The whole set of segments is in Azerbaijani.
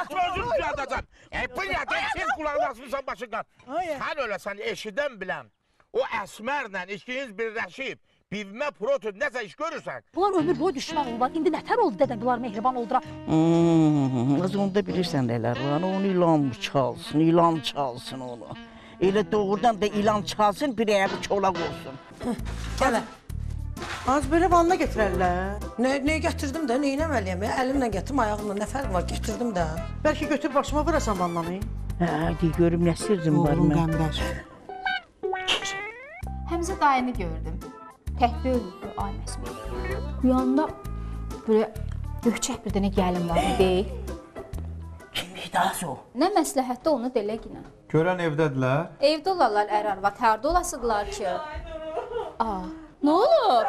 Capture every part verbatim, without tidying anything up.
Açma özür düzəldəcəm. E, bu nədən sen kulağını asmışsan başından. Sən öləsən eşidən bilən. O Əsmərlə ikiniz birləşib, bivmə proton nəsə iş görürsən. Bunlar ömür boyu düşmən oldular. İndi nətər oldu dədə bunlar mehriban oldular. Az onda bilirsən nələr var. Onu ilan çalsın, ilan çalsın onu. Elə doğrudan da ilan çalsın, bir ayağı çolaq olsun. Gələ. Az belə vanna getirərlər. Nə, nə gətirdim də, nə eləməliyəm? Əlimlə gətirdim, ayağımla nə fərq var? Gətirdim də. Bəlkə götür başıma vurasan vannanı. Hə, deyə görüm nə sirrim var Oğlum mən. qəmbər. Həmzə dayını gördüm. Təhvə ölürdü, ay Məsmir. Yanında böyle göhçək bir dənə gəlin var idi. Kimdir daha o? Nə məsləhətdə onu deleginə. Görən evdədirlər. Evdə olarlar ər-arvad, harda olasıdırlar ki? Aa, nə olub?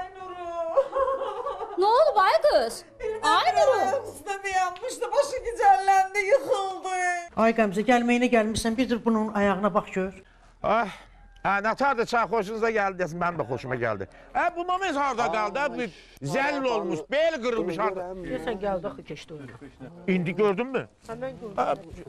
Nə olub ay qız? Ay Nuru. Üstəmə yanmışdı, başı gicəlləndi, yıxıldı. Ay Qəmzə, gəlməyinə gəlmişsən, bir dur bunun ayağına bax gör. Ah, hə, nətərdir çay xoşunuza gəldi desin, mənim də xoşuma gəldi. Hə, bu mamız harada qaldı? Bir zəllil olmuş, bel qırılmış harada. Deyəsən gəldi, axı keçdi onu. İndi gördün mü? Həmən gördüm.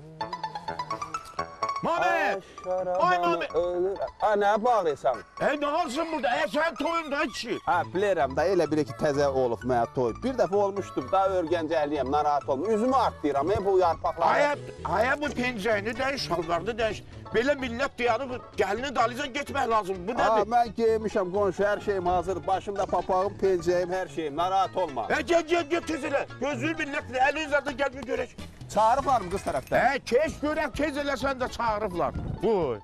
Mami! Ay Mami! Ha, nə bağırırsan? E, nə halsın burada? E, sən toyunda kişi. Ha, bilirəm da, elə bir iki təzə olub mənə toy. Bir dəfə olmuşdum, da örgəncəliyəm, narahat olmam. Üzümü artlayıram, e, bu yarpaqları. Aya, aya bu pencəyini dəyiş, şalvarını dəyiş. Belə millət diyarı, gəlini dalıcan getmək lazım. Bu Ha, nədir? mən geymişəm, qonşu, hər şeyim hazır. Başımda papağım, pencəyim, hər şeyim, narahat olma. E, gəl, gəl, gəl, tez elə. Gözlüyü millətlə, əlin zaten gəl bir görək. Çağırıblar mı qız tərəfdən? E, keş görək, tez elə sən də çağırıblar. Buyur.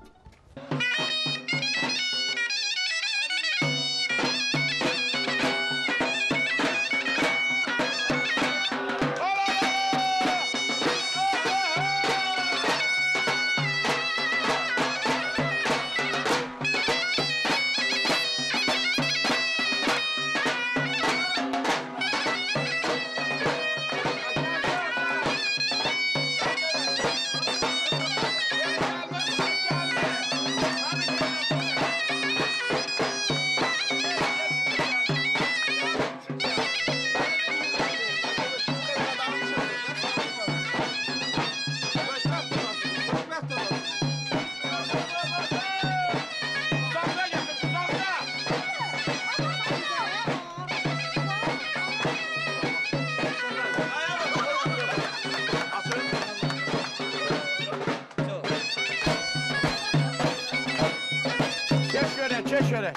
Çek şöyle.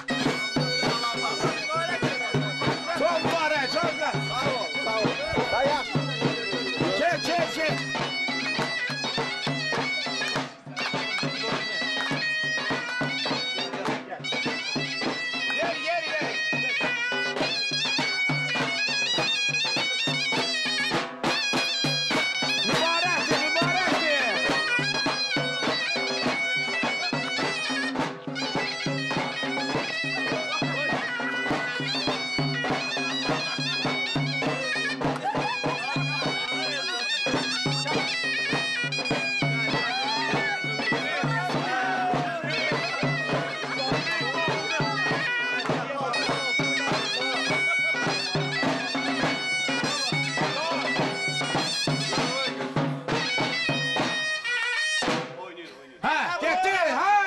Çok var he, çok var. Sağ ol, sağ ol. Dayak. Çek, çek, çek. Yer, yer, yer. Mübarektir, mübarektir. Ha, getir, ha!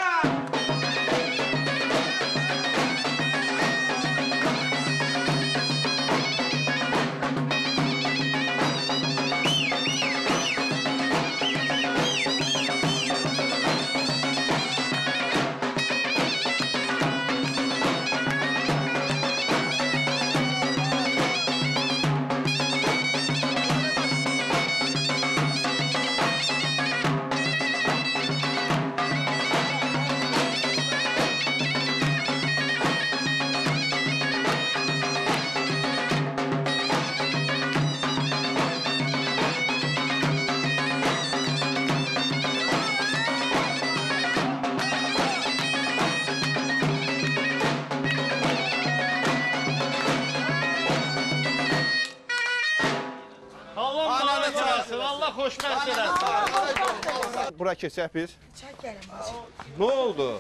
Allah xoşbəxt eləsin. Bura keçək biz. Nə oldu?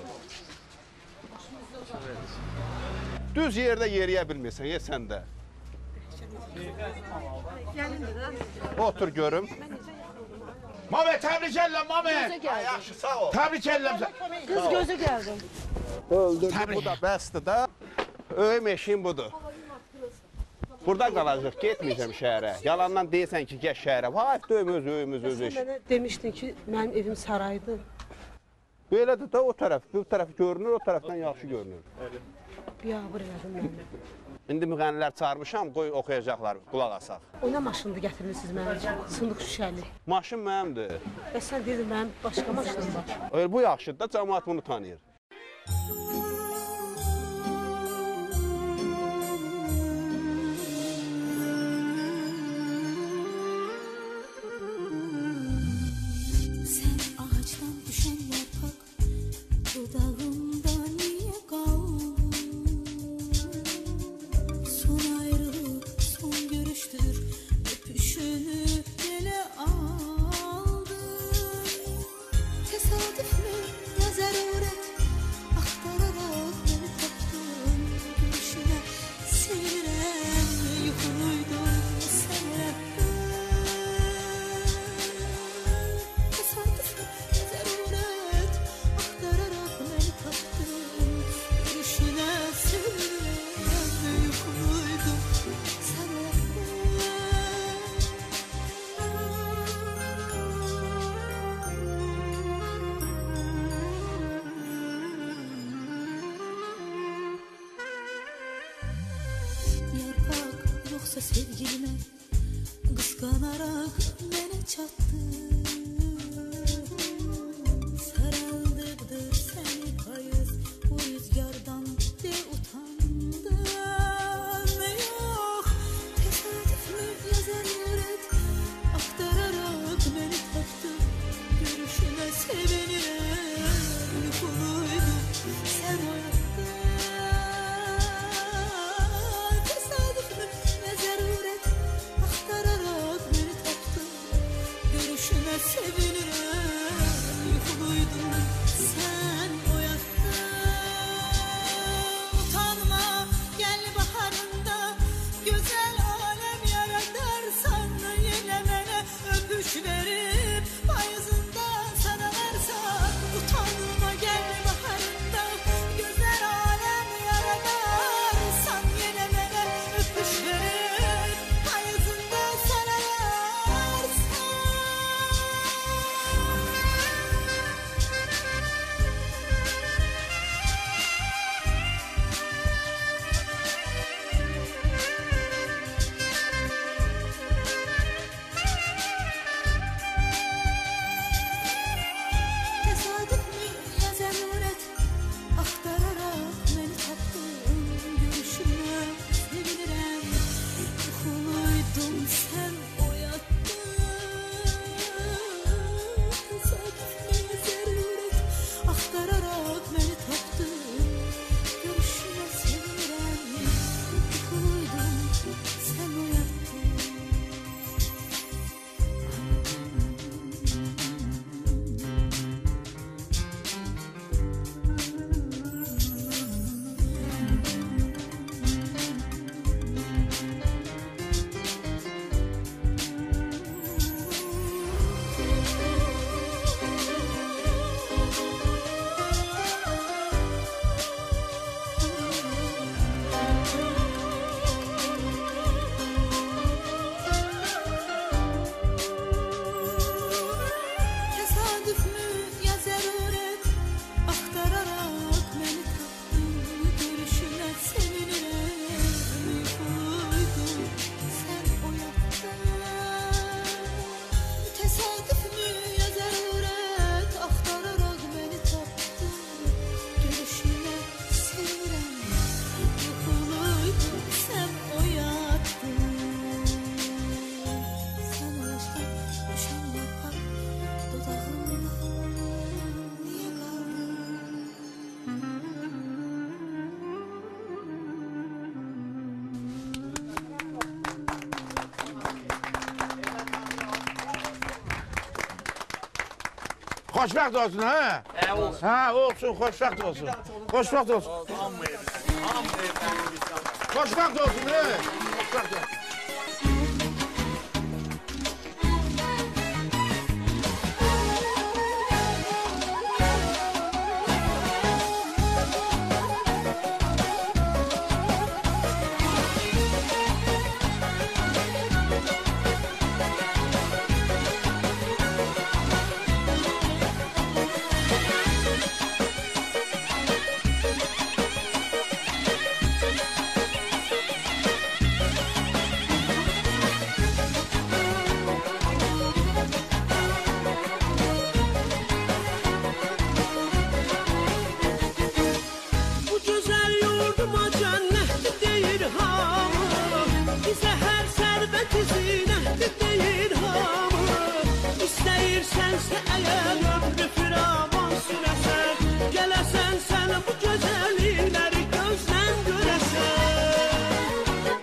Düz yerdə yeriyə bilmirsən, ye sən də. Otur görüm. Mame təbrik edirəm, Mame. Yaxşı, sağ ol. Təbrik edirəm. Qız gözü gəldi. Öldürdü, Təbrik. bu da bəsdir də. Öyüm eşiğim budur. Burada qalacaq, getməyəcəm şəhərə. Yalandan deyirsən ki, gəl şəhərə. Vay, döyüm öz öyümüz öz eşik. Mənə demişdin ki, mənim evim saraydı. Belədir də o tərəf, bu tərəf görünür, o tərəfdən yaxşı görünür. Biabır elədim mənə. İndi müğənnilər çağırmışam, qoy oxuyacaqlar, qulaq asaq. O nə maşındı gətirmişsiniz mənim üçün? Sındıq şüşəli. Maşın mənimdir. Bəs sən deyirdin, mənim başqa maşınım var. Öyle bu yaxşıdır da, cəmaat bunu tanıyır. Sen ağaçtan düşen yaprak, dudağımda niye kaldın? Son ayrılık, son görüştür, öpüşünü ele aldı. Tesadüf mü ya zaruret, aktararak beni taktın gülüşüne. Sevinirem, yukuluydum sana. Tesadüf mü ya zaruret, aktararak beni taktın gülüşüne. Sevinirem, yukuluydum sana. Yarpak yoksa sevgilime, kıskanarak bana çattı. Saraldırdır seni payız, bu rüzgardan de utandım. Yok, tesadüf mü ya zaruret, aktararak beni taktı. Görüşüne sevinirim, yukuluydum sen o yakta. Tesadüf mü ya zaruret, aktararak beni taktı. Görüşüne sevinirim, yukuluydum sen o yakta. Utanma, gel baharında, güzel alem yaradarsan. Yine bana öpüş verip payızında sana versen. Utanma, gel baharında, güzel alem yaradarsan. Yine bana öpüş verip payızında sana versen. Tesadüf mü ya zaruret, aktararak beni taktın görüşüne. Sevinirim, yukuluydum sen o yakta. Tesadüf mü ya zaruret, aktararak beni taktın görüşüne. Sevinirim, yukuluydum sen o yakta. Tesadüf mü ya zaruret, aktararak beni taktın görüşüne. Sevinirim, yukuluydum sen o yakta. Tesadüf mü ya zaruret, aktararak beni taktın görüşüne. Sevinirim, yukuluydum sen o yakta. Sen o yaşta düşen yaprak, dudağımda niye kaldın? Xoşbəxt olsun, hə? Hə, olsun, xoşbəxt olsun. Xoşbəxt olsun. Xoşbəxt olsun, hə? Xoşbəxt olsun. sənsə əgər ömrü firavan sürəsən, gələsən sən bu gözəllikləri gözlən görəsən.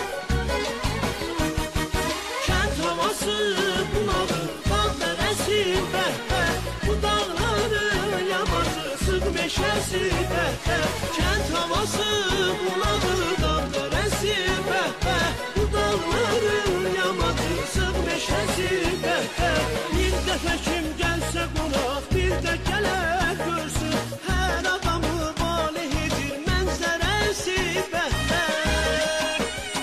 Kənd havası bunağı, dağ dərəsi bəhbər, bu dağların yamacı, sıx meşəsi bəhbər. Kənd havası bunağı, dağ dərəsi bəhbər, bu dağların yamacı, sıx meşəsi bəhbər. Bir dəfə kim gəlsə qonaq, bir də gələ görsün, hər adamı valeh edir mənzərəsi bəhbər.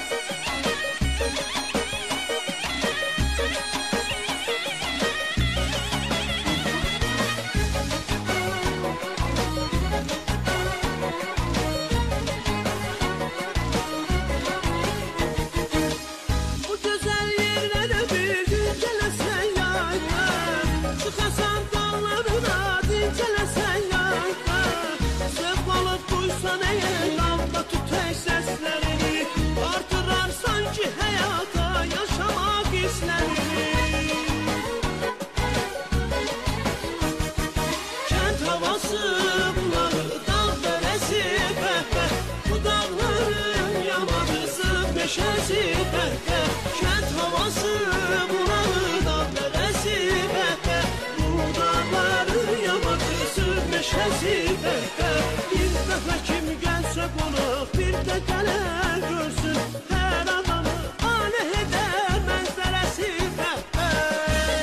Bu gözəl yerlərə bir gün gələsən yayda, çıxasan dağlarına dincələsən yayda. Zövq alıb duysan əgər damda tütək səslərini, artırarsan ki həyata yaşamaq hisslərini. Kənd havası bunağı, dağ dərəsi bəhbər, bu dağların yamacısı meşəsi bəhbər. Kənd havası bunağı, dağ dərəsi bəhbər, bu dağların yamacısı meşəsi bəhbər. Bir dəfə kim gəlsə qonaq, bir də gələ görsün, hər adamı aleh edər mənzərəsi bəhbər.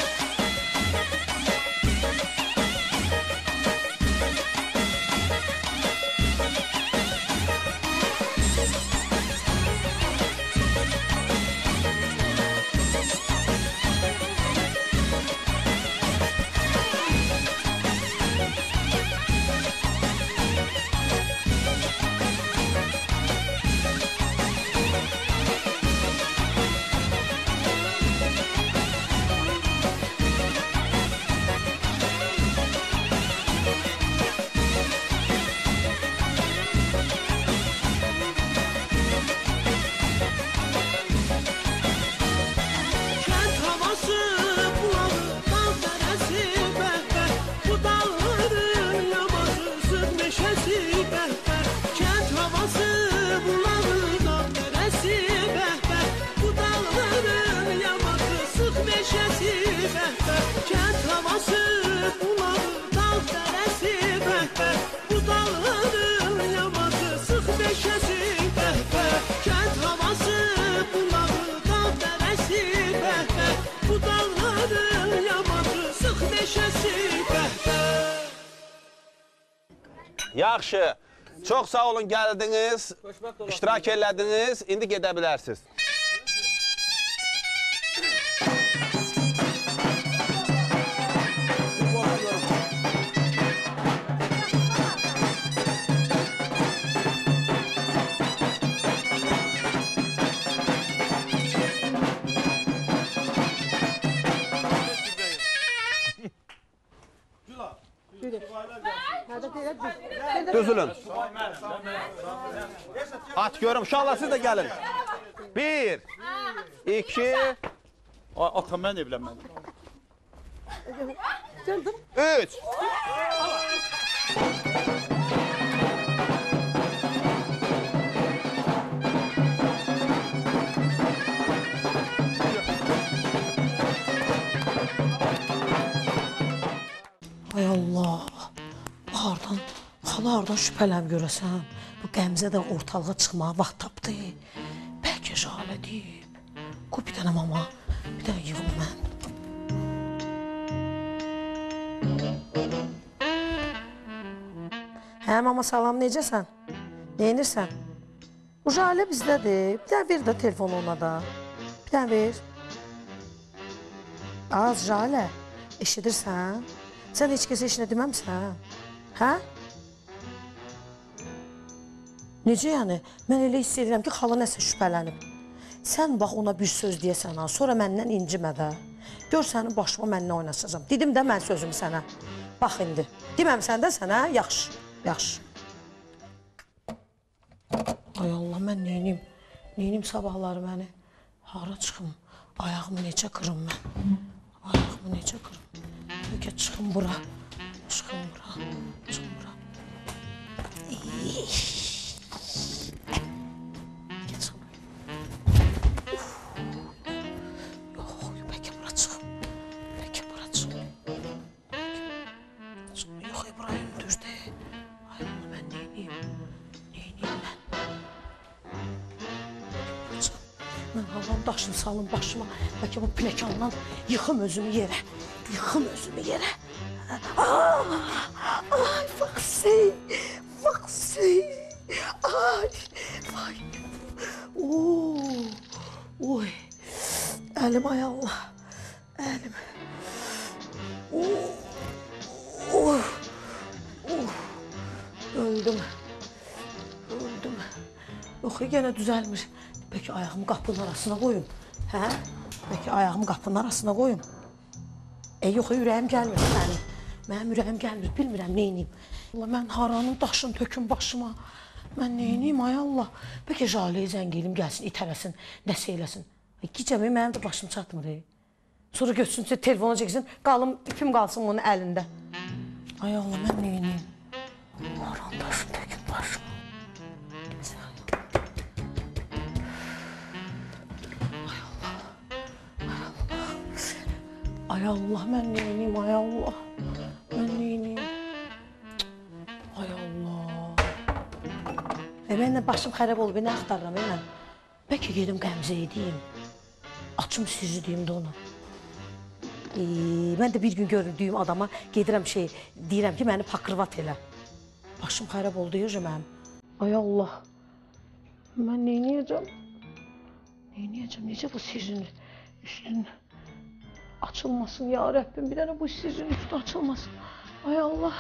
Kənd havası bunağı, dağ dərəsi bəhbər, bu dağların yamacısı meşəsi bəhbər. Kənd havası bunağı, dağ dərəsi bəhbər, bu dağların yamacısı meşəsi bəhbər. Kənd havası bunağı, dağ dərəsi bəhbər, bu dağların yamacısı meşəsi bəhbər. Kənd havası bunağı, dağ dərəsi bəhbər, bu dağların yamacısı meşəsi bəhbər. Yaxşı. Çox sağ olun gəldiniz, iştirak elədiniz. İndi gedə bilərsiniz. Düzülün. At görüm. Uşaqlar siz də gəlin. Bir, iki, Ata mən evlənmədim. üç. Ay Allah, hardan, xala hardan şübhələm görəsən. Bu Qəmzə də ortalığa çıxmağa vaxt tapdı. Bəlkə Jalə deyib. Qoy bir dənə mama, bir dənə yığım mən. Hə mama salam, necəsən? Neynirsən? Bu Jalə bizdədir. Bir dənə ver də telefonu ona da. Bir dənə ver. Az Jalə, eşidirsən? Sən heç kəsə işinə deməmsən? Hə? Necə yəni? Mən elə hiss edirəm ki, xala nəsə şübhələnib. Sən bax ona bir söz deyəsən ha, sonra məndən incimə də. Gör sənin başıma mənlə oynasacam. Dedim də mən sözümü sənə. Bax indi. Deməmsən də sənə, yaxşı, yaxşı. Ay Allah, mən neynim? Neynim sabahları məni? Hara çıxım? Ayağımı necə qırım mən? Ayağımı necə qırım? Bəlkə çıxın bura. Çıxın bura. Çıxın bura. Geçin. Yox, bəlkə bura çıxın. Bəlkə bura çıxın. Yox, İbrahim düzdür. Ay Allah, mən neyniyim? Neyniyim mən? Mən halam daşını salım başıma. Bəlkə bu pləkandan yıxım özümü yerə. Yıxım özümü yerə. Ay, Vaxsi, Vaxsi. Ay, vay. Oo, oy. Əlim, ay Allah. Əlim. Oh, oh. Öldüm. Öldüm. Yox, yenə düzəlmir. Peki ayağımı qapının arasına qoyum. Hə? Peki ayağımı qapının arasına qoyum. E yox, ürəyim gəlmir mənim. Mənim ürəyim gəlmir, bilmirəm neyniyim. Allah, mən haranın daşını töküm başıma. Mən neyniyim, ay Allah. Peki Jale'ye zəng eləyim, gəlsin, itələsin, nəsə eləsin. E, gecəmi mənim də başım çatmır. E. Sonra götürsün, telefona çəksin, qalım, ipim qalsın onun əlində. Ay Allah, mən neyniyim? Haranın daşını töküm başıma. Ay Allah, mən neyniyim, ay Allah. Mən neyniyim? Ay Allah. E, mən də başım xərab olub, nə axtarıram, mən? Bəlkə gedim Qəmzəyə deyim. Açım sirri deyim də ona. E, mən də bir gün gördüyüm adama gedirəm şey, deyirəm ki, məni pakrvat elə. Başım xərab oldu, yığı mənim. Ay Allah. Mən neyniyəcəm? Neyniyəcəm, necə bu sirrin üstün açılmasın ya Rəbbim, bir dənə bu sirrin üstü açılmasın. Ay Allah.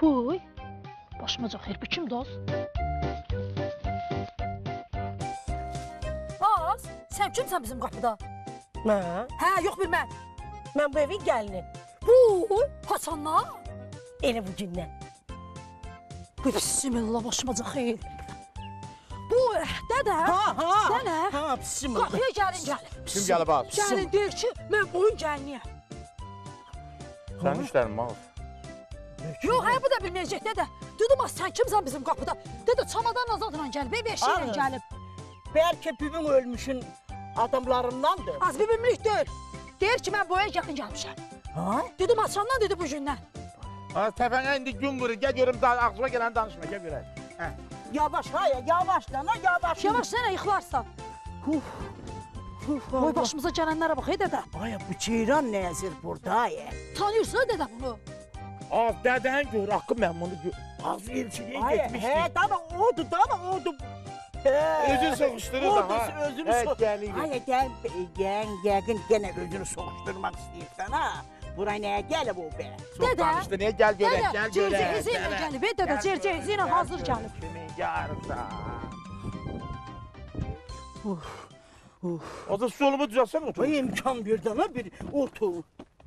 Uy, başıma xeyir, bu kimdir az? Az, sən kimsən bizim qapıda? Mən? Hə, yox bilmən. Mən bu evin gəlini. Uy, haçanla? Elə bu gündən. Bismillah, başıma xeyir. Bu, dədə, Ha, ha. Dədə, Ha, bismillah. qapıya gəlin, gəlin. Kim gəlib az? Gəlin, deyir ki, mən boyun gəliniyəm. Sənin işlərin mal. Yox, hə, bu da bilməyəcək, dədə. Dedim, az sən kimsən bizim qapıda? Dədə, çamadan azadla gəlib, ev eşiyle Alın. gəlib. Bəlkə bibin ölmüşün adamlarındandır. Az bir bimlik deyil. Deyir ki, mən boya yaxın gəlmişəm. Ha? Dedim, açandan dedi bu gündən. Az təpənə indi gün vurur. Gəl görüm da ağzıma gələn danışma. Gəl görək. Hə. Yavaş, hayır, yavaş lan, yavaş. Yavaş sənə yıxılarsan. Uf, uf, Boy başımıza gələnlərə bax, ey dədə. Ay, bu ceyran nəzir burada, ay. Tanıyırsan dədə bunu? Az dədən gör, haqqı mən bunu gör. Az elçiliyə Ay, getmişdik. hə, dama odur, dama odur. Özün soğuşdurur da, Odur, ha. özünü Hə, soğuşturur. gəlin. Ay, gəl, gəl, yəqin yenə özünü soğuşturmaq istəyirsən, ha. Bura nəyə gəlib o be? Çox danışdı, niyə gəl görək, Dədə, gəl görək. cercehizi ilə gələ. gəlib, ey dədə, Gəl cercehizi ilə görək, hazır gəl gəlib. görək Kimin yarısa. Uf, uf. O da solumu düzəlsən otur. Ay, imkan bir dana bir otur.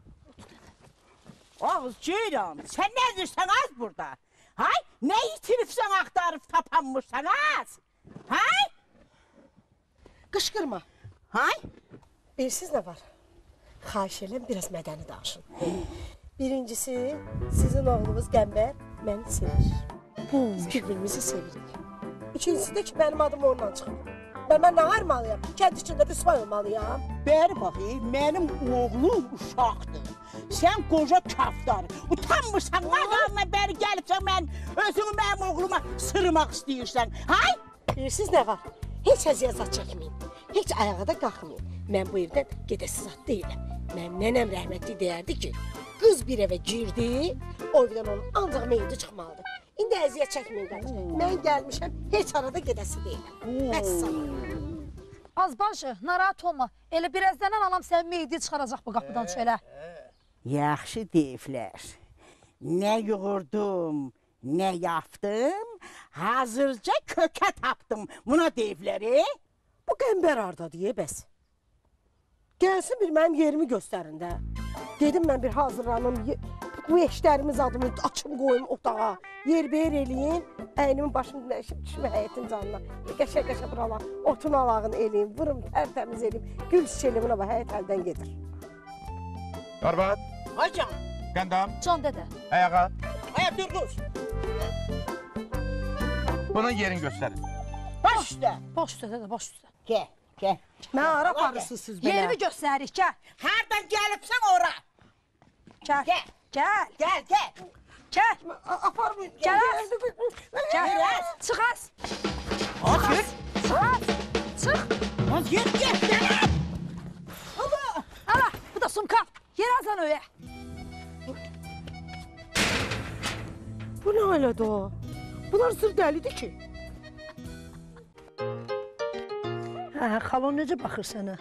Ağız ceyran, sən nədirsən az burada? Hay, nə itiribsən axtarıb tapanmışsan az? Hay? Qışqırma. Hay? Bilirsiniz nə var? Xahiş eləm, biraz mədəni danışın. Birincisi, sizin oğlunuz Qəmbər məni sevir. Biz bir-birimizi sevirik. İkincisi də ki, mənim adım ondan çıxır. Və mən nə armalıyam? Kənd içində rüsvay olmalıyam. Bəri baxayım, mənim oğlum uşaqdır. Sən qoca kaftar. Utanmırsan, mağarına bəri gəlibsən, mən özünü mənim oğluma sırmaq istəyirsən. Hay? Bilirsiniz nə var? Heç əziyyət çəkməyin. Heç ayağa da qalxmayın. Mən bu evdən gedəsiz zat deyiləm. Mənim nənəm rəhmətli deyərdi ki, qız bir evə girdi, o evdən onun ancaq meyidi çıxmalıdır. İndi əziyyət çəkməyin qardaş. Mən gəlmişəm, heç arada gedəsi deyiləm. Vəssalam. Az başı, narahat olma. Elə birazdan anam sənin meyidi çıxaracaq bu qapıdan çölə. Yaxşı deyiblər. Nə yoğurdum, nə yapdım, hazırca kökə tapdım. Buna deyiblər, e? Bu Qəmbər harda deyə bəs. Gəlsin bir mənim yerimi göstərin də. Dedim mən bir hazırlanım, bu eşlərimiz adımı açım qoyum otağa. Yer beyer eləyin, əynimi başımı dəyişib düşmə həyətin canına. Qəşə-qəşə buralar, otun alağını eləyim, vurum, tərtəmiz eləyim. Gül çiçeği buna bax, həyət əldən gedir. Arvad, Hocam, qəndam, Can dədə. ayağa. aya dur, dur. Bunun yerini göstərin. Baş üstə. Boş üstə dədə, boş üstə. Gəl, gəl. Mən ara aparırsınız siz belə. Yerimi göstərik, gəl. Hardan gəlibsən ora? Gəl. Gəl. Gəl. Gəl, gəl. Gəl. Aparmayın. Gəl. Gəl. Çıx az. Axır. Çıx az. Çıx. Lan get, get, gəl. Ala, bu da sumka. Yer azan öyə. Bu nə elədi o? Bunlar sır dəlidir ki. Hə, xalon necə baxır sənə?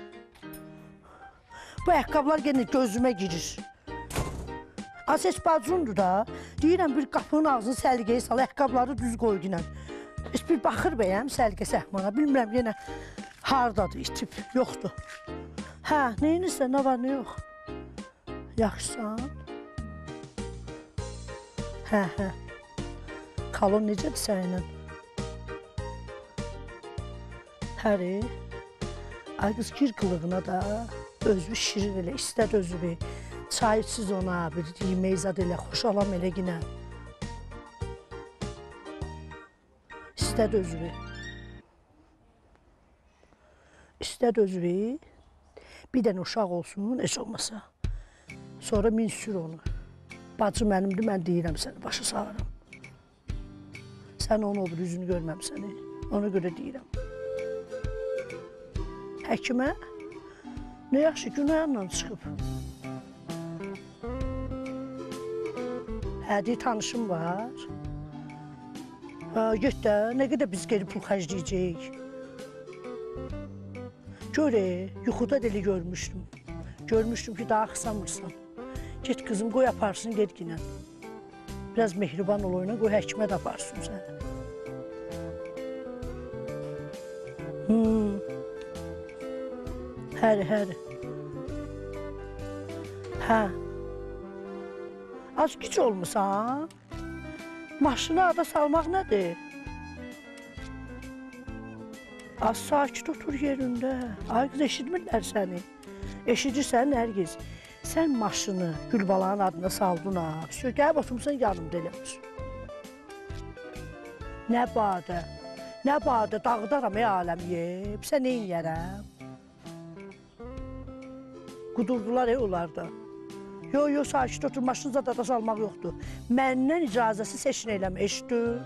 Bu ayaqqabılar yenə gözümə girir. Az heç bacundur da. Deyirəm bir qapının ağzını səliqəyə sal, ayaqqabıları düz qoy dinən. Heç bir baxır bəyəm səliqə səhmana. Bilmirəm yenə hardadır, itib, yoxdur. Hə, neyinirsən, nə var, nə yox? Yaxşısan? Hə, hə. Xalon necədir səninlə? Həri? Ay qız gir qılığına da, özü şirin elə, istəd özü bir. Çay içsiz ona, bir yemək zad elə, xoşalam elə ginə. İstəd özü bir. İstəd özü bir. Bir dənə uşaq olsun, heç olmasa. Sonra min sür onu. Bacı mənimdir, mən deyirəm səni, başa sağıram. Sən onu olur, üzünü görməm səni. Ona görə deyirəm. Həkimə? Nə yaxşı günahla çıxıb. Hə, deyir, tanışım var. Hə, get də, nə qədər biz geri pul xərcləyəcəyik. Gör, yuxuda deli görmüşdüm. Görmüşdüm ki, daha xısamırsan. Get qızım, qoy aparsın, get ginən. Biraz mehriban ol oyuna, qoy həkimə də aparsın səni. Hmm. Həri, həri. Hə. Az güc olmusan? Maşını ada salmaq nədir? Az sakit otur yerində. Ay qız, eşitmirlər səni. Eşidirsən, Nərgiz? Sən maşını Gülbalanın adına saldın ha. Gəlib oturmuşsan yanımda eləmiş. Nə badə, nə badə, dağıdaram ey aləm yeyib. Sən neyin yerəm? Qudurdular ey onlarda. Yo, yo, sakit otur, maşını zadada salmaq yoxdur. Məndən icazəsi seçin eləmə, eşitdin?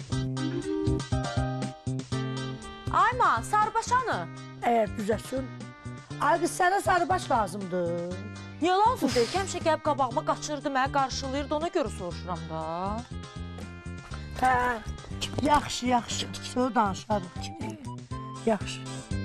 Ayma, sarıbaşanı. Əgər düzəsin. Ay qız, sənə sarıbaş lazımdır. Niyə lazımdır? Həmişə gəlib qabağıma qaçırdı, mənə qarşılayırdı, ona görə soruşuram da. Hə, yaxşı, yaxşı. Sonra danışarıq ki. Yaxşı.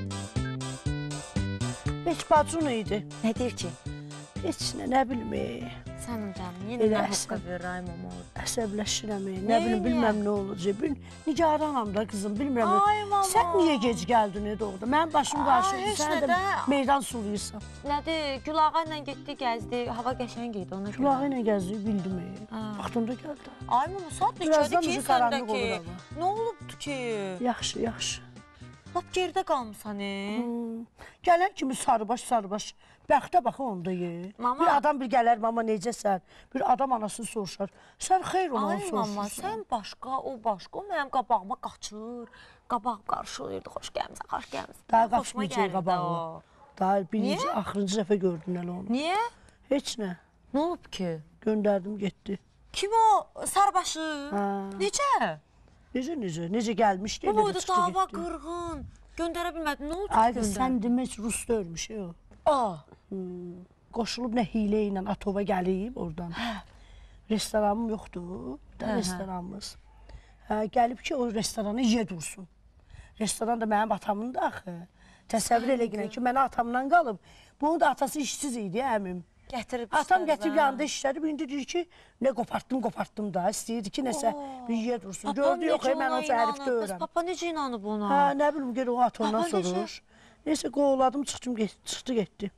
Heç bacın idi. Nə deyir ki? Heç nə, nə bilmir. Sənin canım, yenə nə haqqa verir ay mama? Əsəbləşirəm, nə bilim, bilməm nə olacaq. Nigaranam da qızım, bilmirəm. Ay mama. Sən niyə gec gəldin, nə doğdu? Mənim başım qarşıdır, sən də meydan suluyursan. Nədir, Gülağa ilə getdi, gəzdi, hava qəşəng idi ona görə. Gülağa ilə gəzdi, bildim. Vaxtında gəldi. Ay mama, saat neçədir ki səndəki? Nə olubdu ki? Yaxşı, yaxşı. Lap geridə qalmısan, e? Gələn kimi sarıbaş, sarıbaş. Bəxtə baxı onda ye. Mama. Bir adam bir gələr, mama necəsən? Bir adam anasını soruşar. Sən xeyr onu soruşursan. Ay mama, sən başqa, o başqa. O mənim qabağıma qaçır. Qabaq qarşılayırdı, xoş gəlmisən, xoş gəlmisən. Daha qaçmayacaq qabağına. Daha birinci, axırıncı dəfə gördün elə onu. Niyə? Heç nə. Nə olub ki? Göndərdim, getdi. Kim o? Sarbaşı? Necə? Necə, necə? Necə gəlmişdi, elə də çıxdı getdi. Bu boyda dava qırğın. Göndərə bilmədin, nə oldu ki göndər? Ay, sən demək Rusda ölmüş, o. Aa. Qoşulub nə hilə ilə Atova gəlib oradan. Restoranım yoxdur, da restoranımız. Gəlib ki, o restoranı ye dursun. Restoran da mənim atamındır axı. Təsəvvür elə gələn ki, mənə atamdan qalıb. Bunun da atası işsiz idi, əmim. Gətirib Atam gətirib yanında işlədi. İndi deyir ki, nə qopartdım, qopartdım da. İstəyirdi ki, nəsə bir ye dursun. Gördü yox, mən o hərif döyürəm. Papa necə inanıb ona? Hə, nə bilim, gör o at ondan soruş. Neysə, qovladım, çıxdı, getdi.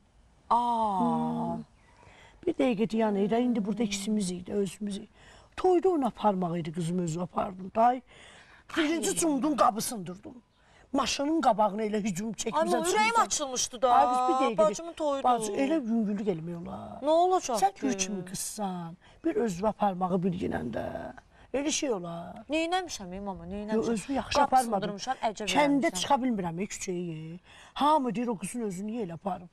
Aa. Bir dəqiqə dayan idi, indi burada ikisimiz idi, özümüz idi. Toyda onu aparmaq idi, qızım özü apardım. Day, birinci cumdun qabısındırdım. Maşının qabağına elə hücum çəkmişəm. Ay, ürəyim açılmışdı da. Ay, qız bir dəqiqə. Bacımın toydu. Bacı, elə yüngüllük elmək olar. Nə olacaq Sən ki? gül kimi qızsan, bir özü aparmağı bilginən də. Elə şey olar. Neynəmişəm, mama, neynəmişəm? Özümü yaxşı aparmadım. Qapısındırmışam, əcəb Kəndə çıxa bilmirəm, küçəyə. Hamı deyir, o qızın özünü elə aparıb.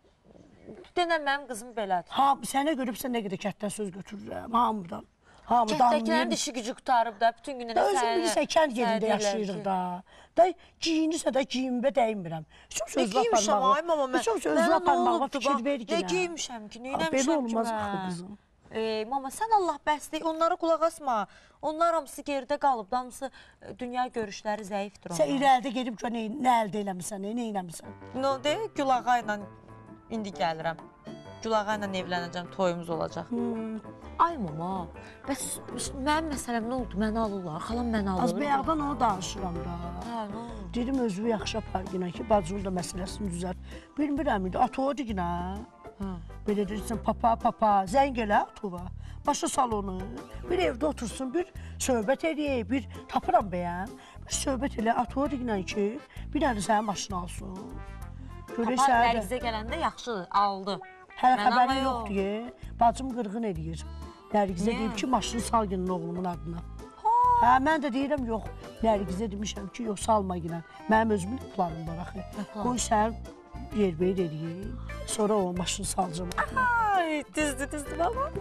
Denən mənim qızım belədir. Ha, sənə görüb sən nə qədər kətdən söz götürürəm, hamıdan. Kətdəkilərin dişi gücü qutarıb da, bütün günə nə sənə... Özüm bilirsən, kənd yerində yaşayırıq da. Da, giyinirsə də giyinmə dəyinmirəm. Nə giymişəm, ay mama, mənə fikir ver nə giymişəm ki, neynəmişəm ki mən? Belə olmaz axı qızım. Mama, sən Allah bəsdir, onlara qulaq asma. Onlar hamısı geridə qalıb, hamısı dünya görüşləri zəifdir. Sən irəlidə gedib nə əldə eləmirsən, nə eləmirsən? No, de, Gülağa ilə indi gəlirəm. Gülağa ilə evlənəcəm, toyumuz olacaq. Ay mama, bəs mənim məsələm nə oldu? Məni alırlar, xalam məni alır. Az bayaqdan onu danışıram da. Hə, nə oldu? Dedim, özümü yaxşı apar günə ki, bacının da məsələsini düzəlt. Bilmirəm idi, Atova günə. Belə deyirsən, papa, papa, zəng elə Atova. Başa sal onu. Bir evdə otursun, bir söhbət eləyək, bir tapıram bəyəm. Bir söhbət elə Atova günə ki, bir dənə sənin maşını alsın. Papa Nərgizə gələndə yaxşıdır, aldı. Hələ xəbərim yoxdur ki, bacım qırğın eləyir. Nərgizə deyib ki, maşını sal günün oğlumun adına. Hə, mən də deyirəm, yox, Nərgizə demişəm ki, yox, salma günə. Mənim özümün planım var axı. Qoy sən yer-beyir eləyim, sonra o maşını salacam. Ay, düzdür, düzdür, baba.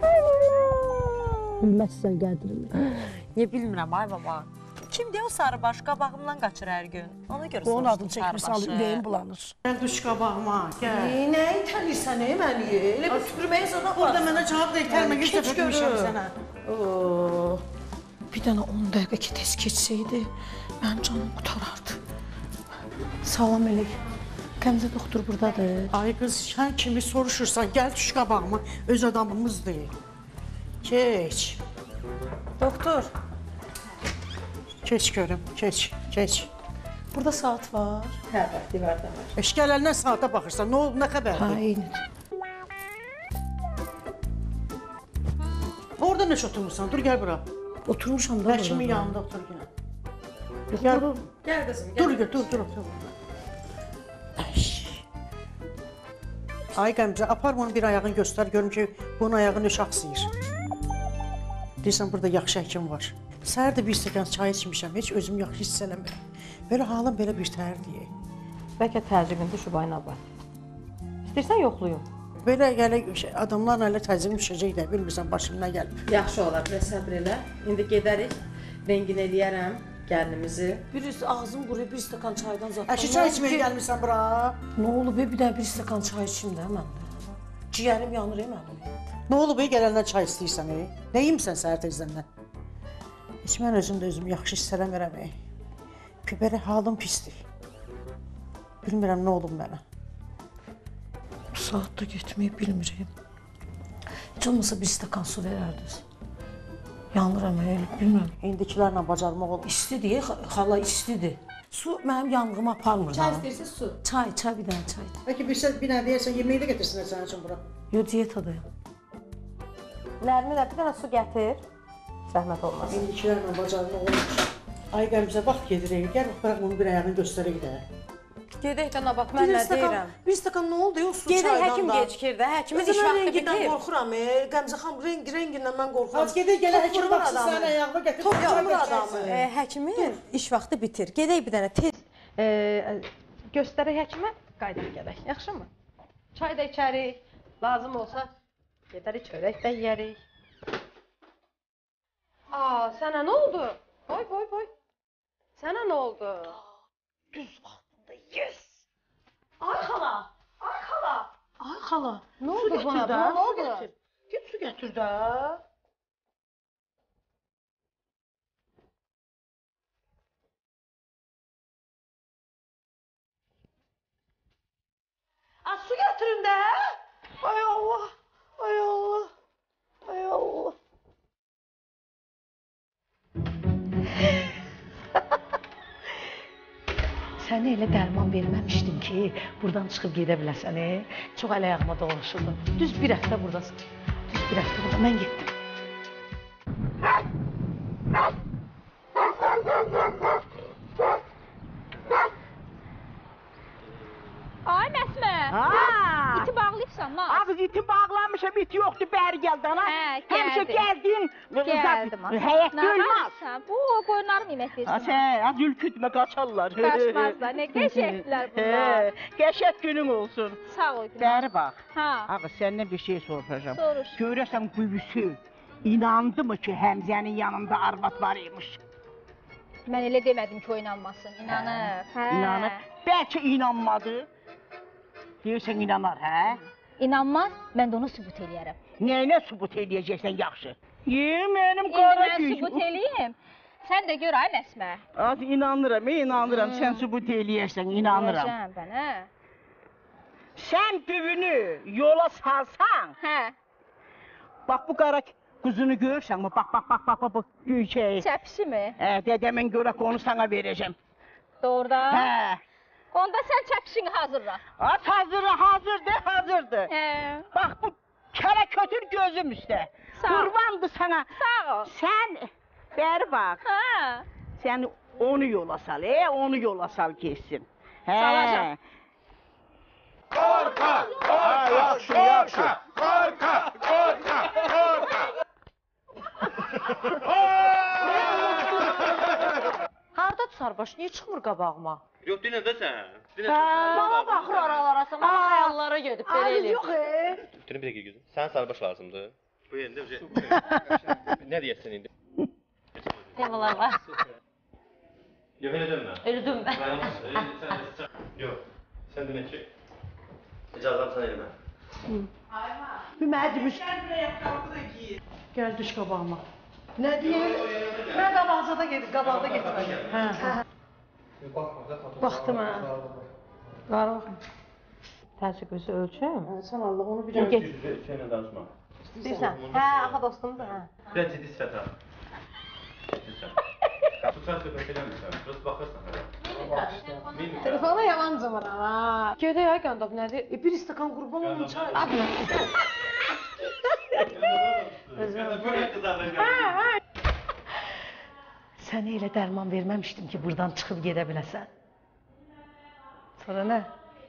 Bilməzsən qədrimi. Niyə bilmirəm, ay baba. Kimdir o sarıbaş, qabağımdan qaçır hər gün. Ona görə soruşdum sarıbaşı. Onun adını çəkmirsə alır, ürəyim bulanır. Sən düş qabağıma, gəl. Nəyi tənirsən, ey məni? Elə bir tükürməyə zada var. Burada mənə cavab da etərmə, yüz dəfə demişəm sənə. Bir dənə on dəqiqə ki, tez keçsəydi, mənim canım qutarardı. Salam elək. Qəmzə doktor buradadır. Ay qız, sən kimi soruşursan, gəl düş qabağıma, öz adamımızdır. Keç. Doktor, Keç görüm, keç, keç. burada saat var. Hə, bax, divarda var. Eş gələndən saata baxırsan, nə oldu, nə xəbərdir? Ha, eynidir. Orada neç oturmuşsan, dur gəl bura. Oturmuşam da Həkimin burada. yanında otur yenə. Gəl, Gəl qızım, gəl. dur, dur, dur, dur, otur. Əş. Ay Qəmcə, apar bunu bir ayağını göstər, görüm ki, bunun ayağını neç axsıyır. Deyirsən, burada yaxşı həkim var. Səhər də bir stəkan çay içmişəm, heç özüm yaxşı hiss eləmirəm. Belə halım belə bir təhər deyə. Bəlkə təzyiqində şubayın abad. İstəyirsən yoxluyum. Belə gələ adamlarla elə təzim düşəcək də, bilmirsən başım nə gəlib. Yaxşı olar, biraz səbr elə. İndi gedərik, rengin eləyərəm gəlinimizi. Bir ağzım quruyub, bir stəkan çaydan zat. Əşi çay içməyə gəlmirsən bura. Nə olub, bir dənə bir stəkan çay içim də mən də. Ciyərim yanır, mənim. Nə olub, gələndən çay istəyirsən, ey? Nə yiyimsən səhər tezləndən? Heç mən özüm də özüm yaxşı hiss eləmirəm, ey. Belə halım pisdir. Bilmirəm nə olub mənə. Bu saatda getməyi bilmirəm. Heç olmasa bir stəkan su verərdiniz. Yanıram, ey, bilmirəm. İndikilərlə bacarmaq olur. İstidir, xala istidir. Su mənim yanğımı aparmır. Çay istəyirsən su. Çay, çay, bir dənə çay. Bəlkə bir, bir nə deyərsən, yeməyi də getirsinlər sənin üçün bura. Yo, diyetadayım. Nərminə bir dənə su gətir. Zəhmət olmaz. İndikilərlə bacarmaq olur. Ay Qəmcə, bax gedirik. Gəl, bax, bırax bunu bir ayağını göstərək də. Gedək də nə bax, mən nə deyirəm. Bir stəkan nə oldu, yox su Gedək, çaydan da. həkim gecikir də, həkimin iş Özüm vaxtı rengindən bitir. qorxuram, e. Qəmzə xanım, rengi, rengindən mən qorxuram. Az gedək, gələ həkim vurur baxsın adamı. sənin ayağına gətir. Top çay vurur götürərsən. adamı. E, həkimin iş vaxtı bitir. Gedək bir dənə tez e, göstərək həkimə, qayıdaq gedək. Yaxşımı? Çay da içərik. Lazım olsa gedərik, çörək də yeyərik. Aa, sənə nə oldu? Boy, boy, boy. Sənə nə oldu? Düz vaxtında, yes! Ay xala, ay xala. Ay xala, Nə oldu buna? da, Buna nə su oldu? gətir. Git su gətir də. A, su gətirin də. Ay Allah, ay Allah, ay Allah. Sənə elə dərman verməmişdim ki, buradan çıxıb gedə biləsən. E? Çox əl ayağıma dolaşırdın. Düz bir həftə buradasın. Düz bir həftə burada. Mən getdim. Ay Məsmə. Ha! İti bağlayırsan lan. Ağız iti bağlamışam, it yoxdur, bəri gəldi ana. Hə, Həmişə gəldi. gəldin. Gəldim. Həyət Nə gölmaz. yapırsan? Bu qoyunlarım yemək Ha, versin. sən az ülkütmə, qaçarlar. Qaçmazlar. Nə qəşəkdilər bunlar. Hə, qəşək günün olsun. Sağ ol günah. Bəri bax. Ha. Ağız səndən bir şey soracağam. Soruş. Görəsən büyüsü inandı mı ki, Həmzənin yanında arvad var imiş? Mən elə demədim ki, o inanmasın. İnanır. Hə. İnanır. Bəlkə inanmadı. Deyirsən inanar, hə? İnanmaz, mən də onu sübut eləyərəm. Nəyinə sübut eləyəcəksən yaxşı? Ye, mənim İndi qara mən güc. sübut eləyim. Sən də gör ay Məsmə. Az inanıram, inanıram. Sən sübut eləyərsən, inanıram. Eləyəcəm mən, hə? Sən büvünü yola salsan, Hə. bax bu qara quzunu görürsən mi? Bax, bax, bax, bax, bax, bu göyçəyi. Çəpişi mi? Hə, dədəmin görə onu sana verəcəm. Doğrudan? Hə. Onda sən çəpişini hazırla. At hazırdır, hazırdır, hazırdır. Hə. Bax bu kərə kötür gözüm üstə. Sağ ol. Qurbandır sana. Sağ ol. Sən, bəri bax, Hə. sən onu yola sal, e, onu yola sal geçsin. Hə. Salacam. Korka, korka, yaxşı, yaxşı. korka, korka, korka. Hardadır Sarbaş? Niyə çıxmır qabağıma? Yox, dinə də sən. Dinə Bana baxır aralara, sən bana xəyallara gedib belə Ağız eləyir. yox, e. Dinə bir dəqiqə gözüm. Sən sarbaş lazımdır. Bu yerində bir Nə deyəsən indi? Temalar var. Yox, elə demə. Öyle dönmə. Yox, sən dinə ki. İcazam sən eləmə. Bir mənə demiş. Gəl düş qabağıma. Nə deyir? Mən qabağda gedib, qabağda getmədim. Hə. Baxdım hə. Qara baxın. Təzyiq özü ölçüm. Sən Allah onu bir Yox, dənə düzdür, sənlə danışma. İstəyirsən? Hə, aha dostumdur, hə. Biraz ciddi sifət al. Tutar söhbət eləmirsən, biraz baxırsan hələ. Telefona yalan cımıram, ha. Gödə ya göndəb nədir? E, bir istakan qurban olun çay. Sənə elə dərman verməmişdim ki, buradan çıxıb gedə biləsən. Sonra nə?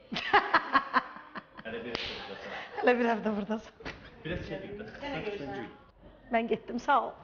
Hələ bir həftə buradasın. Hələ bir həftə buradasın. Biraz çəkildi. Mən getdim, sağ ol.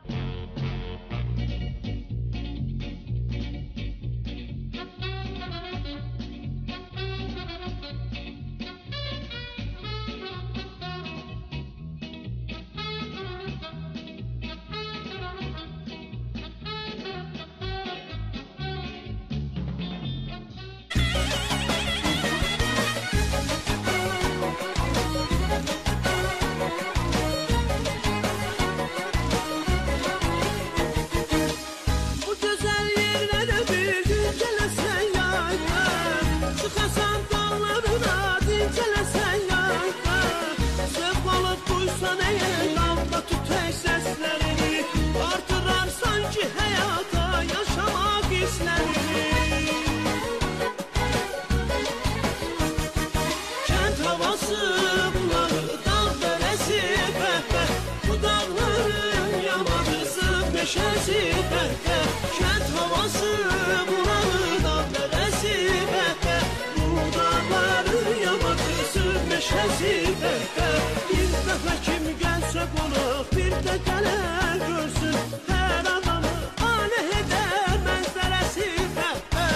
Bir dəfə kim gəlsə qonaq, bir də gələ görsün. Hər adamı anə edər mənzərəsi bəhbə.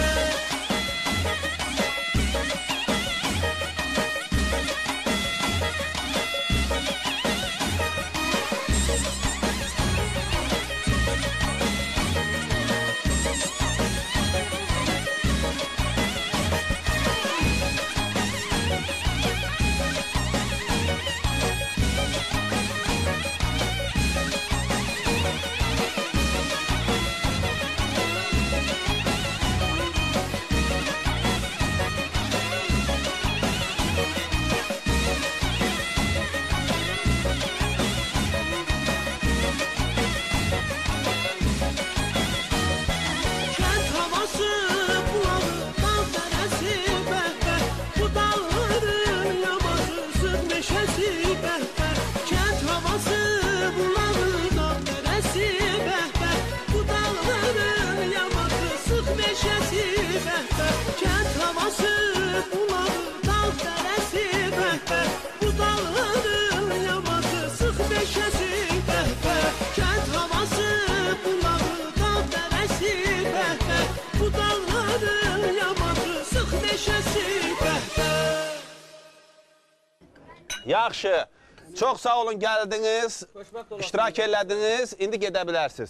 Yaxşı, çox sağ olun gəldiniz, iştirak elədiniz, indi gedə bilərsiniz.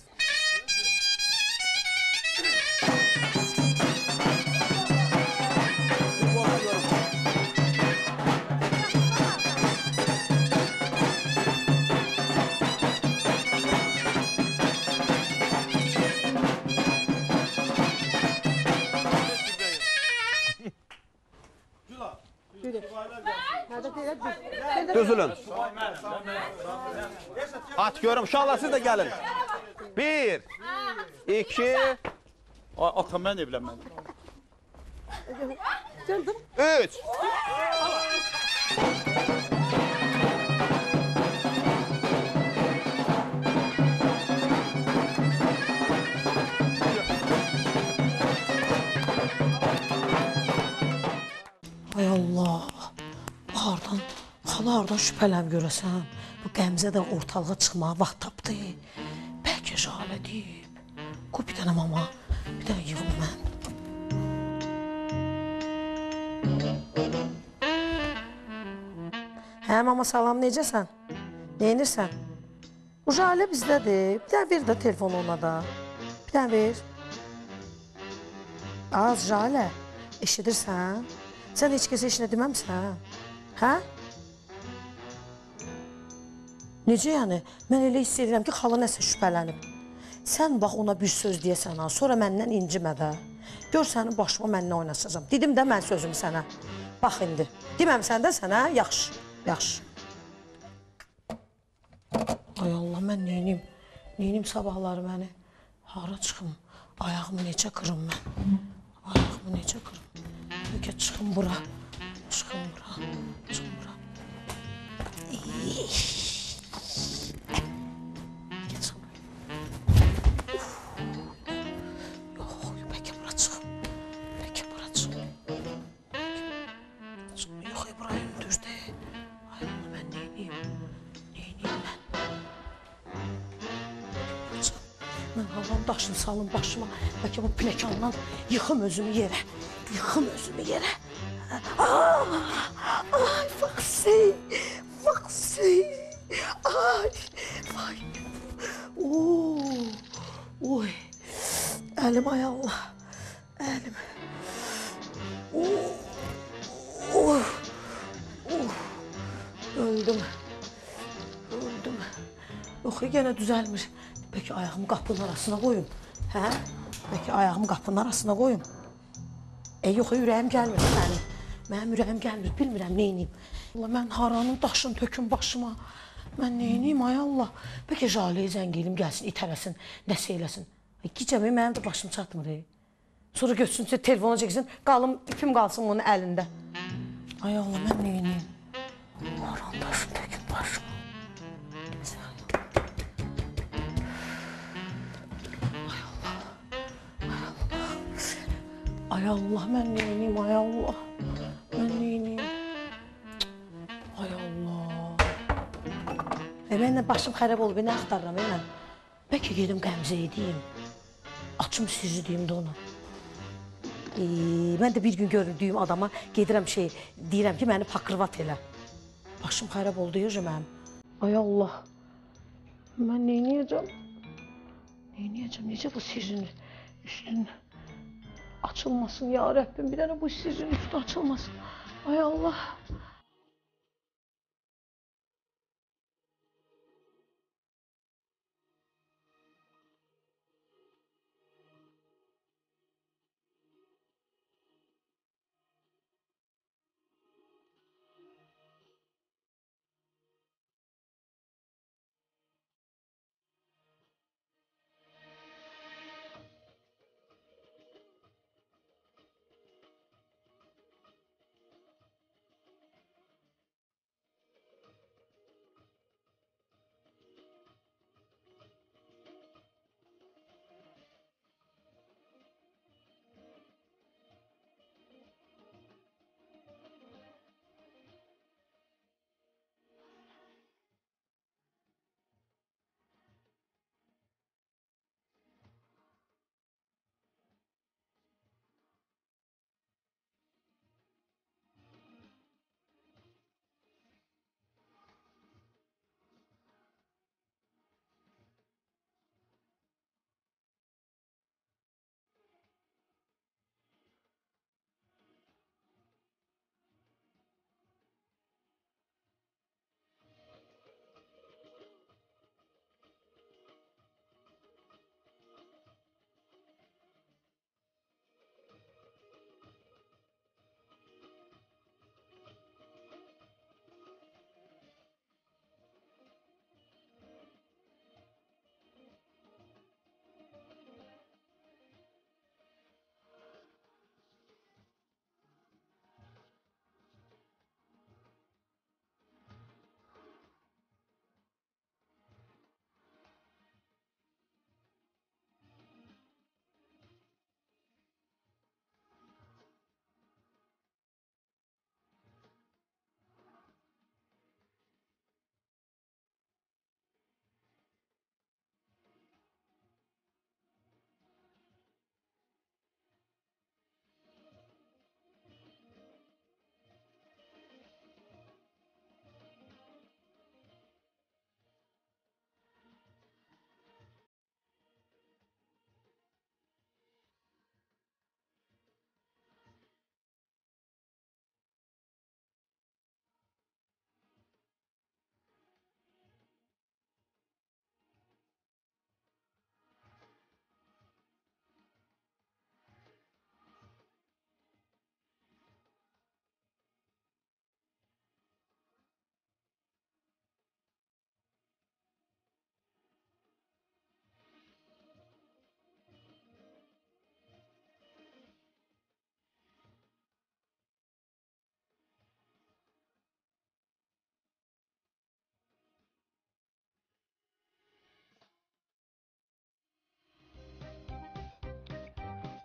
Düzülün. At görüm, uşaqlar siz də gəlin. Bir, iki, Ata mən evlənmədim. üç. Ay Allah, bu hardan, xala hardan şübhələm görəsən, bu Qəmzə də ortalığa çıxmağa vaxt tapdı. Bəlkə Jalə deyib. Qoy bir dənə mama, bir dənə yığım mən. Hə mama salam, necəsən? Neyinirsən? Bu Jalə bizdədir, bir dənə ver də telefonu ona da. Bir dənə ver. Az Jalə, eşidirsən? Sən heç kəsə heç nə deməmsən, hə? Necə yəni? Mən elə hiss edirəm ki, xala nəsə şübhələnib. Sən bax ona bir söz deyəsən ha, sonra məndən incimə də. Gör sənin başıma mənlə oynasacam. Dedim də mən sözümü sənə. Bax indi. Deməmsən də sənə, yaxşı, yaxşı. Ay Allah, mən neynim? Neynim sabahları məni? Hara çıxım? Ayağımı necə qırım mən? Ayağımı necə qırım? Bəlkə çıxım bura. Çıxım bura. Çıxım bura. Bəlkə çıxım. Yox, bəlkə bura çıxım. Bəlkə bura çıxım. Yox, İbrahim düzdür. Ay Allah, mən neynim? Neynim mən? Mən havam daşını salım başıma. Bəlkə bu pləkandan yıxım özümü yerə. Yıxım özümü yerə. Ay, Faksey. Faksey. Ay, vay. Oo. Oy. Əlim, ay Allah. Əlim. Oo. Oh. Oh. Öldüm. Öldüm. Yox, yenə düzəlmir. Peki ayağımı qapının arasına qoyum. Hə? Peki ayağımı qapının arasına qoyum. E yox, ürəyim gəlmir mənim. Mənim ürəyim gəlmir, bilmirəm neyniyim. Allah, mən haranın daşını töküm başıma. Mən neyniyim, ay Allah. Peki Jale'ye zəng elim, gəlsin, itələsin, nəsə eləsin. E, gecəmi mənim də başım çatmır. E. Sonra götürsün, telefona çəksin, qalım, ipim qalsın onun əlində. Ay Allah, mən neyniyim? Haranın daşını töküm başıma. Ay Allah, mən neyniyim, ay Allah. Mən neyniyim? Ay Allah. E, mən də başım xərab olub, nə axtarıram, mən? Bəlkə gedim qəmzə edeyim. Açım sirri deyim də ona. E, mən də bir gün gördüyüm adama gedirəm şey, deyirəm ki, məni pakrvat elə. Başım xərab oldu, yığı mənim. Ay Allah. Mən neyniyəcəm? Neyniyəcəm, necə bu sirrin üstün açılmasın ya Rəbbim, bir dənə bu sirrin üstü açılmasın. Ay Allah.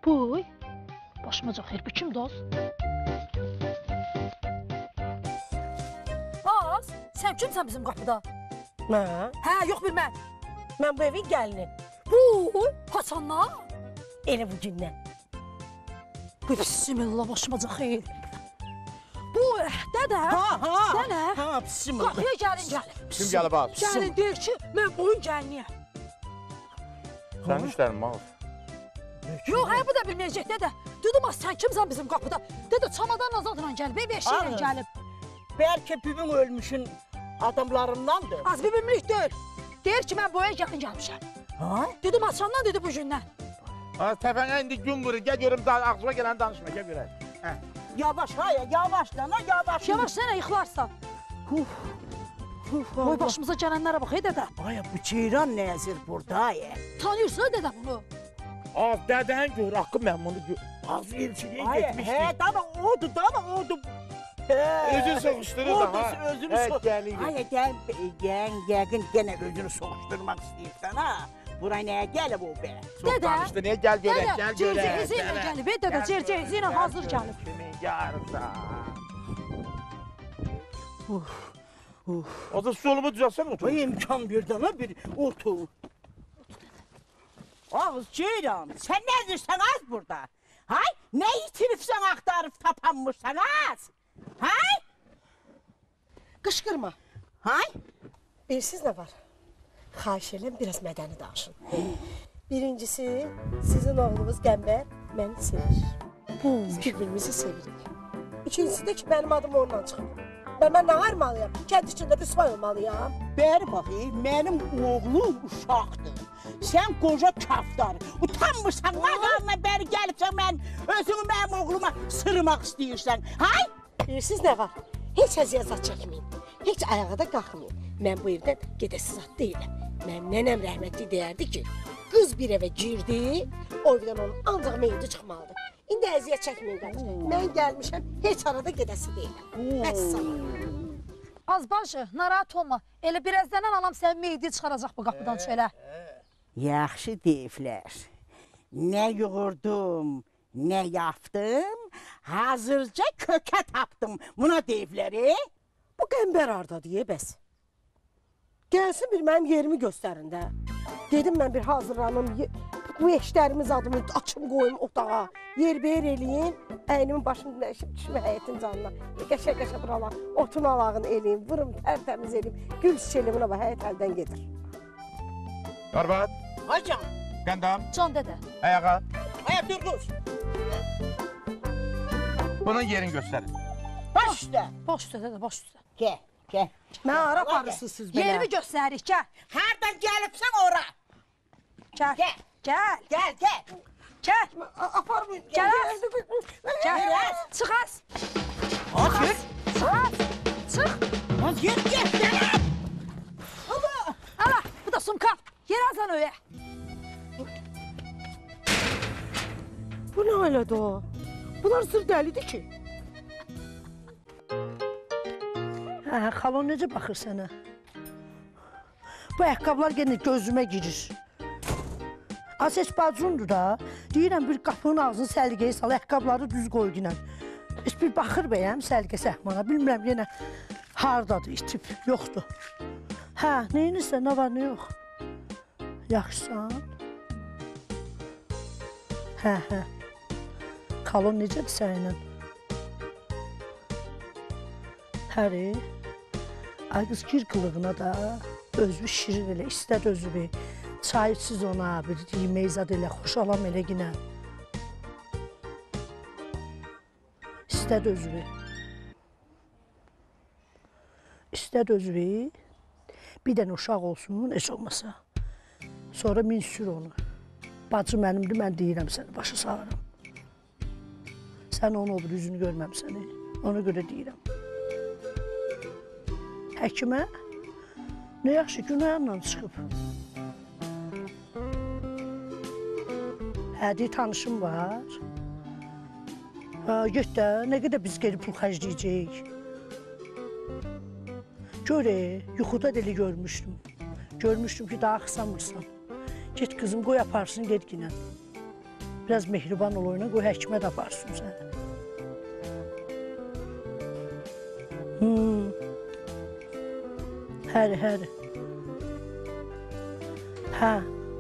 Huy, başıma çaxır, bu kim dost? Az, sən kimsən bizim qapıda? Mən? Hə, yox bilmən. Mən bu evin gəlini. Huy, haçanla? Elə bu gündən. Huy, bismillah, başıma çaxır. Bu, dədə, Ha, ha. Dədə, Ha, bismillah. qapıya gəlin gəlin. Kim gəlib abi? Gəlin deyir ki, mən boyun gəliniyəm. Sənin işlərin mal. Yox, hə, bu da bilməyəcək, dədə. Dudumaz, sən kimsən bizim qapıda? Dədə, çamadan azadla gəlib, ev eşiyle Alın. gəlib. Bəlkə bibim ölmüşün adamlarındandır. Az bir bimlik deyil. Deyir ki, mən boya yaxın gəlmişəm. Ha? Dedim, açandan dedi bu gündən. Ha, təfəngə indi gün vurur. Gəl görüm, da- ağzıma gələn danışma, gəl görək. Hə. Yavaş, hayır, yavaş dana, yavaş. Yavaş sənə yıxılarsan. Uf, uf, Boy başımıza gələnlərə bax, ey dədə. Ay, bu ceyran nəzir burada, ay. Tanıyırsan dədə bunu? Az dədən gör, haqqı mən bunu gör. Az elçiliyə Ay, getmişdik. hə, dana, odur, dana, odur. Özün soğuşdurur da, ha. Özünü Hə, soğuşdurur. gəlin. Ay, gəl, gəl, yəqin gene özünü soğuşturmaq istəyirsən, ha. Bura nəyə gəlib o be? Çox Dədə, danışdı, niyə gəl görək, Dədə, gəl görək. cerceyezi ilə gələ. gəlib, ey dədə, Gəl cerceyezi ilə görək, hazır gəl gəlib. görək Kimin yarısa. O da solumu düzəlsən otur. Ay, imkan bir dana, bir otur. Ağız ceyran, sən nədirsən az burada? Hay, nə itiribsən axtarıb tapanmışsan az? Hay? Qışqırma. Hay? Bilirsiniz nə var? Xahiş edirəm, biraz mədəni danışın. Birincisi, sizin oğlunuz Qəmbər məni sevir. Biz bir-birimizi sevirik. İkincisi də ki, mənim adım ondan çıxır. Ben ben ne varmalıyım? Kendi içinde rüsvay olmalıyım. Beri bakayım, benim oğlum uşaqdır. Sen koca kaftar. Utanmışsan, mağarına beri gelipsen ben özünü benim oğluma sırmak istiyorsan. Hay? Bilirsiniz ne var? Hiç əziyyət çəkməyin. Hiç ayağa da qalxmayın. Mən bu evdən gedəsiz zat deyiləm. Mənim nənəm rəhmətli deyərdi ki, qız bir evə girdi, o evdən onun ancaq meyidi çıxmalıdır. İndi əziyyət çəkməyin qardaş. Mən gəlmişəm, heç arada gedəsi deyiləm. Vəssalam. Azbaşı, narahat olma. Elə birazdan anam sənin meyidi çıxaracaq bu qapıdan çölə. Yaxşı deyiblər. Nə yoğurdum, nə yaptım, hazırca kökə tapdım. Buna deyiblər, e? Bu Qəmbər harda deyə bəs. Gəlsin bir mənim yerimi göstərin də. Dedim mən bir hazırlanım, bu eşlərimiz adımı açım qoyum otağa. Yer beyer eləyin, əynimin başını dəyişib düşmə həyətin canına. Qəşə-qəşə buralar, otun alağını eləyim, vurum, tərtəmiz eləyim. Gül çiçeği buna bax, həyət əldən gedir. Arvad, Hacam, qəndam, Can dədə. ayağa. haya dur qız. Bunun yerini göstərin. Baş üstə. Baş üstə dədə, baş üstə. Gəl, gəl. Mən ara aparırsınız siz belə. Yerimi göstərik, gəl. Hardan gəlibsən ora? Gəl. Gəl. Gəl. Gəl, gəl. Gəl. Aparmayın. Gəl. Gəl. Çıx az. Axır. Çıx az. Çıx. Az yer, gəl, gəl. Ala, bu da sumka. Yer azan öyə. Bu nə elədi o? Bunlar sır dəlidir ki. Hə, xalon necə baxır sənə? Bu ayaqqabılar yenə gözümə girir. Ases bacundur da. Deyirəm bir qapının ağzını səliqəyə sal, ayaqqabıları düz qoy dinən. Heç bir baxır bəyəm səliqə səhmana. Bilmirəm yenə hardadır, itib, yoxdur. Hə, neyinizsə, nə var, nə yox? Yaxşısan? Hə, hə. Xalon necədir səninlə? Həri? Ay qız gir qılığına da, özü şirin elə, istəd özü bir, çay içsiz ona, bir yemək zad elə, xoşalam elə ginə. İstəd özü bir. İstəd özü bir, bir dənə uşaq olsun, heç olmasa. Sonra min sür onu. Bacı mənimdir, mən deyirəm səni, başı sağıram. Sən onu olur, üzünü görməm səni, ona görə deyirəm. Həkimə nə yaxşı günahla çıxıb. Hədi tanışım var. Ha, get də, nə qədər biz geri pul xərcləyəcəyik. Gör, yuxuda deli görmüşdüm. Görmüşdüm ki, daha xısamırsan. Get qızım, qoy aparsın, get ginən. Biraz mehriban ol oyuna, qoy həkimə də aparsın səni. Hmm. Həri, həri. Hə.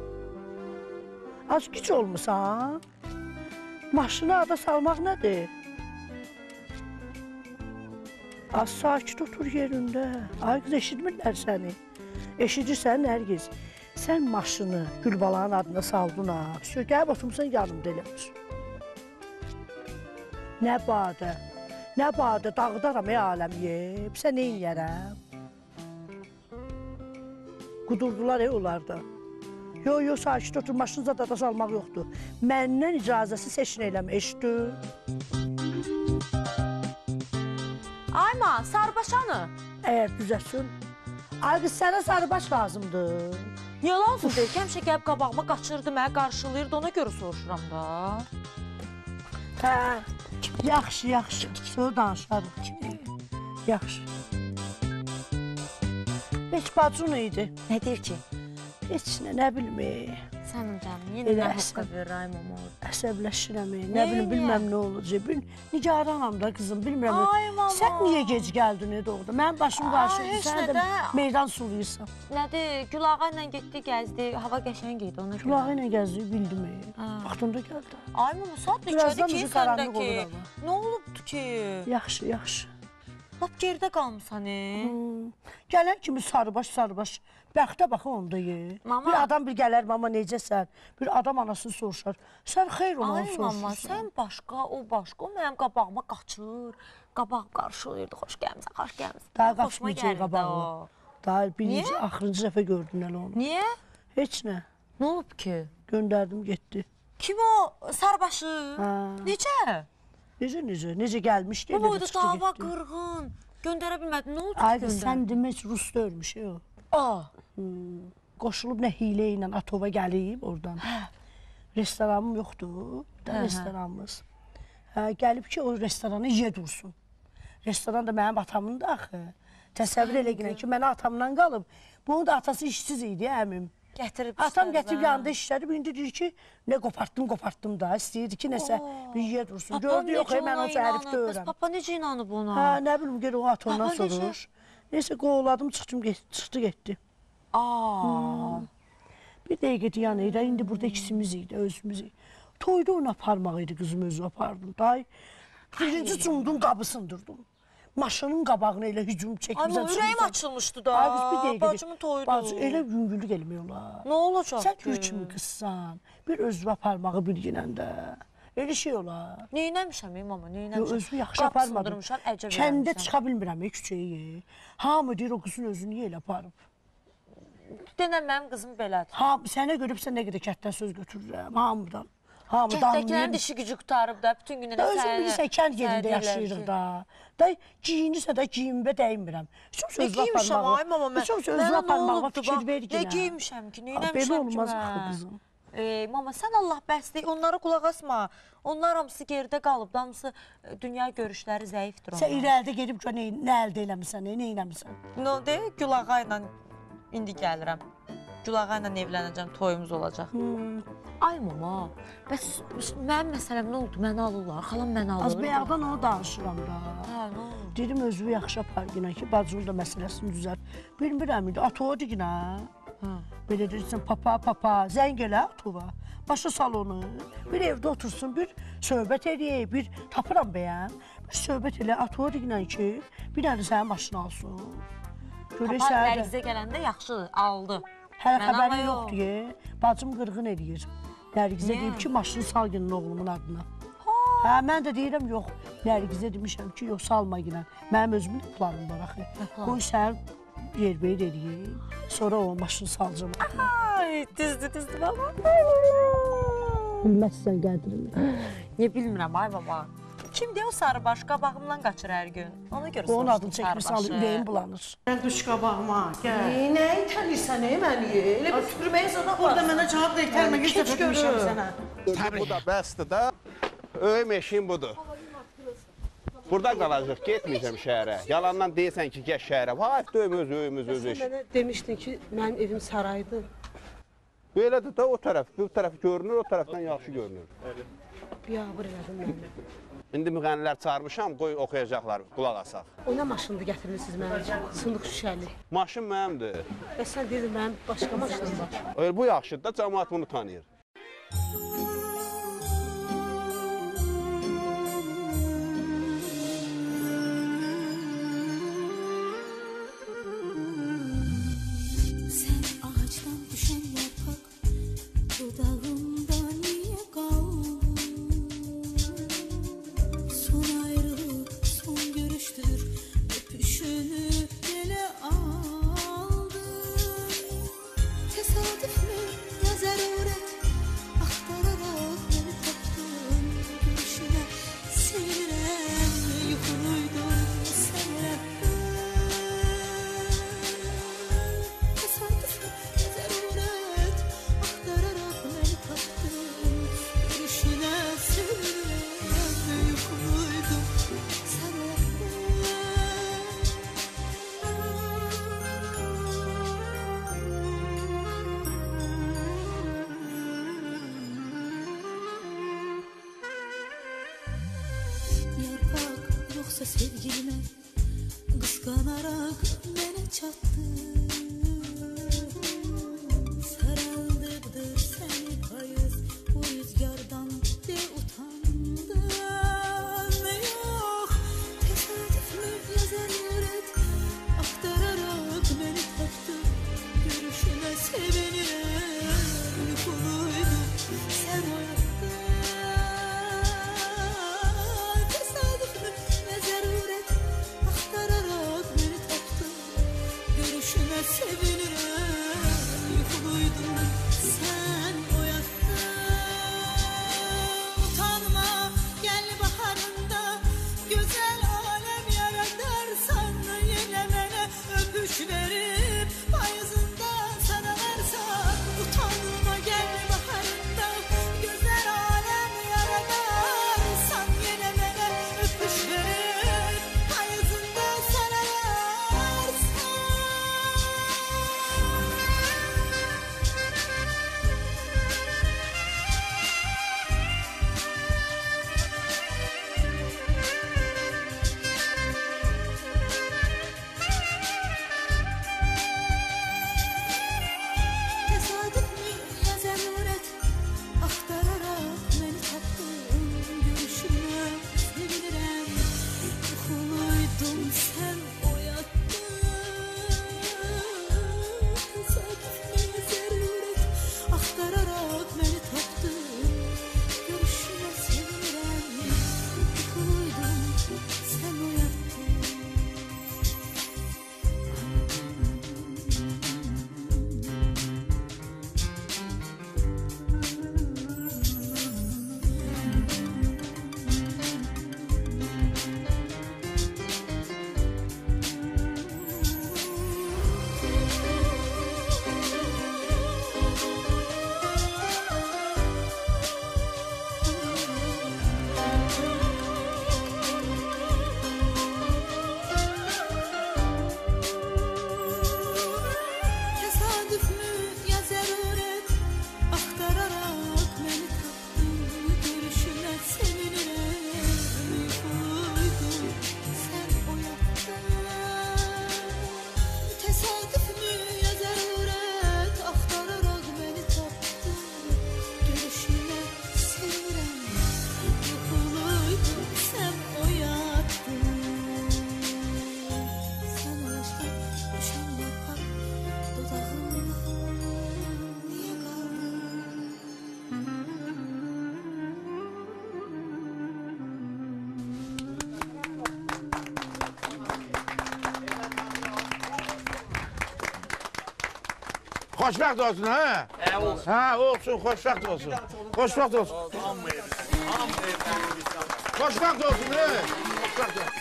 Az güc olmusan. Maşını ada salmaq nədir? Az sakit otur yerində. Ay qız, eşitmirlər səni. Eşidirsən, Nərgiz. Sən maşını Gülbalanın adına saldın ha. Şu, gəlib oturmuşsan yanımda eləmiş. Nə badə, nə badə, dağıdaram ey aləm yeyib. Sən neyin yerəm? Qudurdular ey onlarda. Yo, yo, sakit otur, maşınıza dada salmaq yoxdur. Məndən icazəsi seçin eləmə, eşitdin? Ayma, sarıbaşanı. Əgər düzəsin. Ay qız, sənə sarıbaş lazımdır. Niyə lazım deyil ki, həmişə gəlib qabağıma qaçırdı, mənə qarşılayırdı, ona görə soruşuram da. Hə, yaxşı, yaxşı. Sonra danışarıq ki. Yaxşı. Heç bacın idi. Nə deyir ki? Heç nə, nə bilmək. Sənin canım, yenə nə haqqa verir Aymam olur. Əsəbləşirəm, nə bilim, bilməm nə olacaq. Nigaranam da qızım, bilmirəm. Sən niyə gec gəldin doğruda? Mənim başım qarşıdır, sən də meydan suluyursan. Nədir, Gülağa ilə getdi, gəzdi, hava qəşəng idi ona görə. Gülağa ilə gəzdi, bildim. Vaxtında gəldi. Aymam, saat neçədir ki, səndəki? Nə olubdu ki? Yaxşı, yaxşı. Lap geridə qalmısan, e? Gələn kimi sarıbaş, sarıbaş. Bəxtə baxı onda ye. Bir adam bir gələr, mama necəsən? Bir adam anasını soruşar. Sən xeyr onu soruşursan. Ay mama, sən başqa, o başqa. O mənim qabağıma qaçır. Qabaq qarşılayırdı, xoş gəlmişsən, xoş gəlmişsən. Daha qaçmayacaq qabağıma. Daha birinci, axırıncı dəfə gördün elə onu. Niyə? Heç nə. Nə olub ki? Göndərdim, getdi. Kim o? Sarbaşı? Necə? Necə, necə? Necə gəlmişdi, elə də çıxdı, getdi. Bu boyda dava qırğın. Göndərə bilmədin, nə oldu ki göndər? Ay, sən demək Rus dörmüş, o. Aa. Qoşulub nə hilə ilə Atova gəlib oradan. Restoranım yoxdur, da restoranımız. Gəlib ki, o restoranı yer dursun. Restoran da mənim atamın da axı. Təsəvvür elə gələn ki, mənə atamdan qalıb. Bunun da atası işsiz idi, əmim. Gətirib Atam gətirib yanında işlədib, indi deyir ki, nə qopartdım, qopartdım da. İstəyirdi ki, nəsə bir yer dursun. Gördü, yox, mən o hərif döyürəm. Papa necə inanıb ona? Hə, nə bilim, gör o atondan soruş. Neysə, qovladım, çıxdı, getdi. Aa. Bir dəqiqə dayan idi, indi burada ikisimiz idi, özümüz idi. Toyda onu aparmaq idi, qızım özü apardım. Day, birinci cumdun qabısındırdım. Maşının qabağına elə hücum çəkmişsən. Amma ürəyim açılmışdı da, bacımın toydu. Bacı, elə yüngüllük eləmək olar. Nə olacaq ki? Sən gül kimi qızsan, bir özünü aparmağı bilginən də. Elə şey olar. Neynəmişəm, mama, neynəmişəm? Özümü yaxşı aparmadım. Qapısındırmışam, əcəb eləmişəm. Kəndə çıxa bilmirəm, küçəyə. Hamı deyir, o qızın özünü niyə elə aparıb? Denən mənim qızım belədir. Sənə görübsən nə qədər kətdən söz götürürəm, hamıdan. Kətdəkilərin dişi gücü qutarıb da, bütün günə nə sənə... Özüm bilirsən, kənd yerində yaşayırıq da. Da, giyinirsə də giyinmə dəymirəm. Nə giymişəm, ay mama, mən... Mənə nə olubdu, bax, nə giymişəm ki, neynəmişəm ki mən? Belə olmaz axı qızım. Mama, sən Allah bəsdir, onlara qulaq asma. Onlar hamısı geridə qalıb, hamısı dünya görüşləri zəifdir onlar. Sən irəlidə gedib gör, nə əldə eləmişsən, nə eləmişsən? Nə de, Gülağa ilə indi gəlirəm. Gülağa ilə evlənəcəm, toyumuz olacaq. Ay mama, bəs mənim məsələm nə oldu? Məni alırlar, xalam məni alır. Az bayaqdan onu danışıram da. Hə, nə oldu? Dedim, özümü yaxşı apar günə ki, bacının da məsələsini düzəlt. Bilmirəm idi, Atova digənə. Belə deyirsən, papa, papa, zəng elə Atova. Başa sal onu. Bir evdə otursun, bir söhbət eləyək, bir tapıram bəyəm. Bir söhbət elə Atova digənə ki, bir dənə sənin maşını alsın. Papa Nərgizə gələndə yaxşıdır, aldı. Hələ xəbəri yoxdur, bacım qırğın eləyir. Nərgizə deyib ki, maşını sal gəlin oğlumun adına. Hə, mən də deyirəm, yox, Nərgizə demişəm ki, yox, salma gəlin. Mənim özümün planım var axı. Qoy sən yer-beyir eləyim, sonra o maşını salacam. Ay, düzdür, düzdür, baba. Bilməzsən qədrini. Niyə bilmirəm, ay baba. Kimdir o sarıbaş, qabağımdan qaçır hər gün. Ona görə soruşdum sarıbaşı. Onun adını çəkmirsən, alır, ürəyim bulanır. Mən düş qabağıma, gəl. Nəyi təlirsən, ey məni? Elə bir süpürməyə zada var. Burada mənə cavab ver, təlmə yüz dəfə demişəm sənə. Bu da bəsdir də, öyüm eşiğim budur. Burada qalacaq, getməyəcəm şəhərə. Yalandan deyirsən ki, gəl şəhərə. Vay, döyüm öz, öyümüz öz eşik. Sən mənə demişdin ki, mənim evim saraydı. Belədir də o tərəf, bu tərəf görünür, o tərəfdən yaxşı görünür. Biabır elədim məni. İndi müğənnilər çağırmışam, qoy oxuyacaqlar, qulaq asaq. O nə maşındır gətirmisiniz mənim üçün? Sındıq şüşəli. Maşın mənimdir. Bəs sən deyirdin mənim başqa maşınım var. Öyle bu yaxşıdır da, cəmaat bunu tanıyır. Sen ağaçtan düşen yaprak dudağımda niye kaldın? Son ayrılık, son görüştür, öpüşünü ele aldım. Tesadüf mü ya zaruret, aktararak beni taptın. Gülüşüne sinirem, yukuluydum sen yarattın. Tesadüf mü ya zaruret, aktararak beni taptın. Gülüşüne sinirem, yukuluydum sen Yarpak yoksa sevgilime kıskanarak beni çattı. Sarıldıdır seni payız bu rüzgardan de utandım. Yok tesadüf mü ya zaruret, aktararak beni taptı. Görüşüne sevinirim, yukuluydum sen oynattın. Tesadüf mü ya zaruret, aktararak beni taptı. Görüşüne sevinirim, yukuluydum sen oynattın. Utanma gel baharında, güzel alem yaratarsan. Yine bana öpüş verip payızında sana versen. Utanma gel baharında, güzel alem yaratarsan. Yine bana öpüş verip payızında sana versen. Tesadüf mü ya zaruret, aktararak beni taptın. Görüşüne sevinirim, yukuluydum sen oyattın. Tesadüf mü ya zaruret, aktararak beni taptın. Görüşüne sevinirim, yukuluydum sen oyattın. Tesadüf mü ya zaruret, aktararak beni taptın. Görüşüne sevinirim, yukuluydum sen oyattın. Tesadüf mü ya zaruret, aktararak beni taptın. Görüşüne sevinirim, yukuluydum sen oyattın. Sen aşktan düşen yaprak dudağımda niye kaldın? Xoşbəxt olsun, ha? Ha, olsun, xoşbəxt olsun. Xoşbəxt olsun. Xoşbəxt olsun, ha? Xoşbəxt olsun.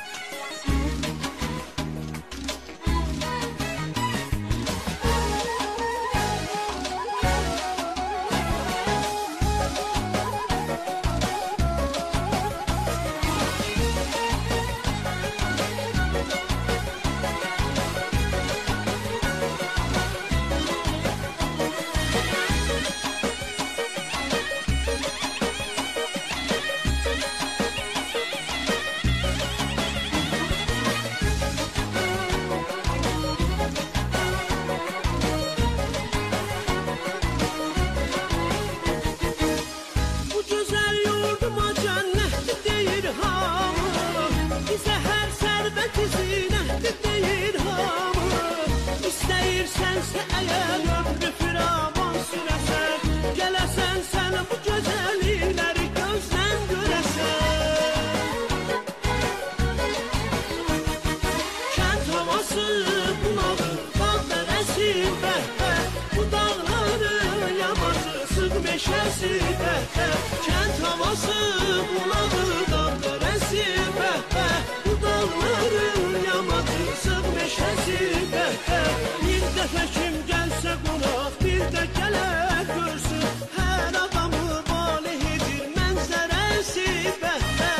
meşəsi bəhbə, kənd havası bulağıdan dərəsi bəhbə, bu dağların yamacı sığ meşəsi bəhbə, bir dəfə kim gəlsə qonaq, bir də gələr görsün, hər adamı valeh edir mənzərəsi bəhbə.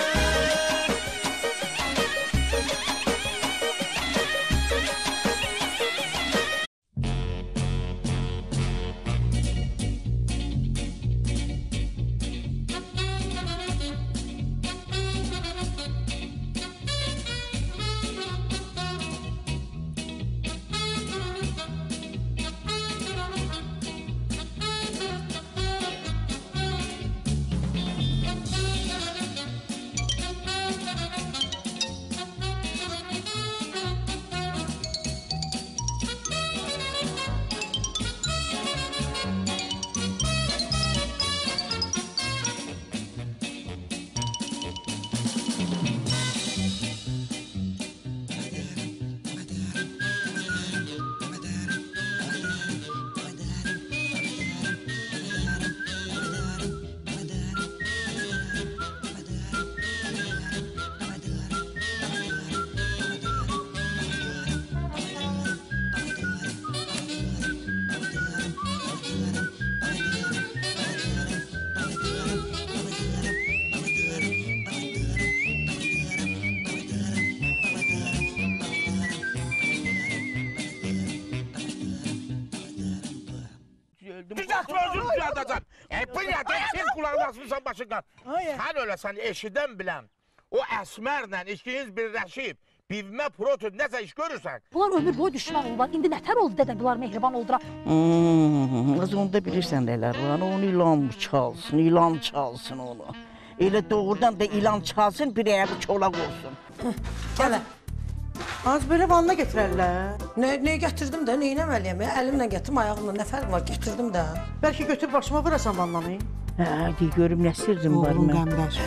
Güzel sözünü düzelteceksin. E bu ne? Sen kulağını asmışsan başından. Sen öyle sen eşiden bilen o Əsmərlə ikiniz birləşib bivmə protein nəsə iş görürsən. Bunlar ömür boyu düşman oldular. İndi nətər oldu dədə bunlar mehriban oldular. Hmm, az onda bilirsən nələr var. Onu ilan çalsın, ilan çalsın onu. Elə doğrudan da ilan çalsın, bir ayağı çolaq olsun. Gələ. Az belə vanna gətirərlər. Nə, nə gətirdim də, nə eləməliyəm? Əlimlə gətirdim, ayağımla nə fərq var? Gətirdim də. Bəlkə götür başıma vurasan vannanı. Hə, deyə görüm nə sirrim var Oğlum mən. qəmbər.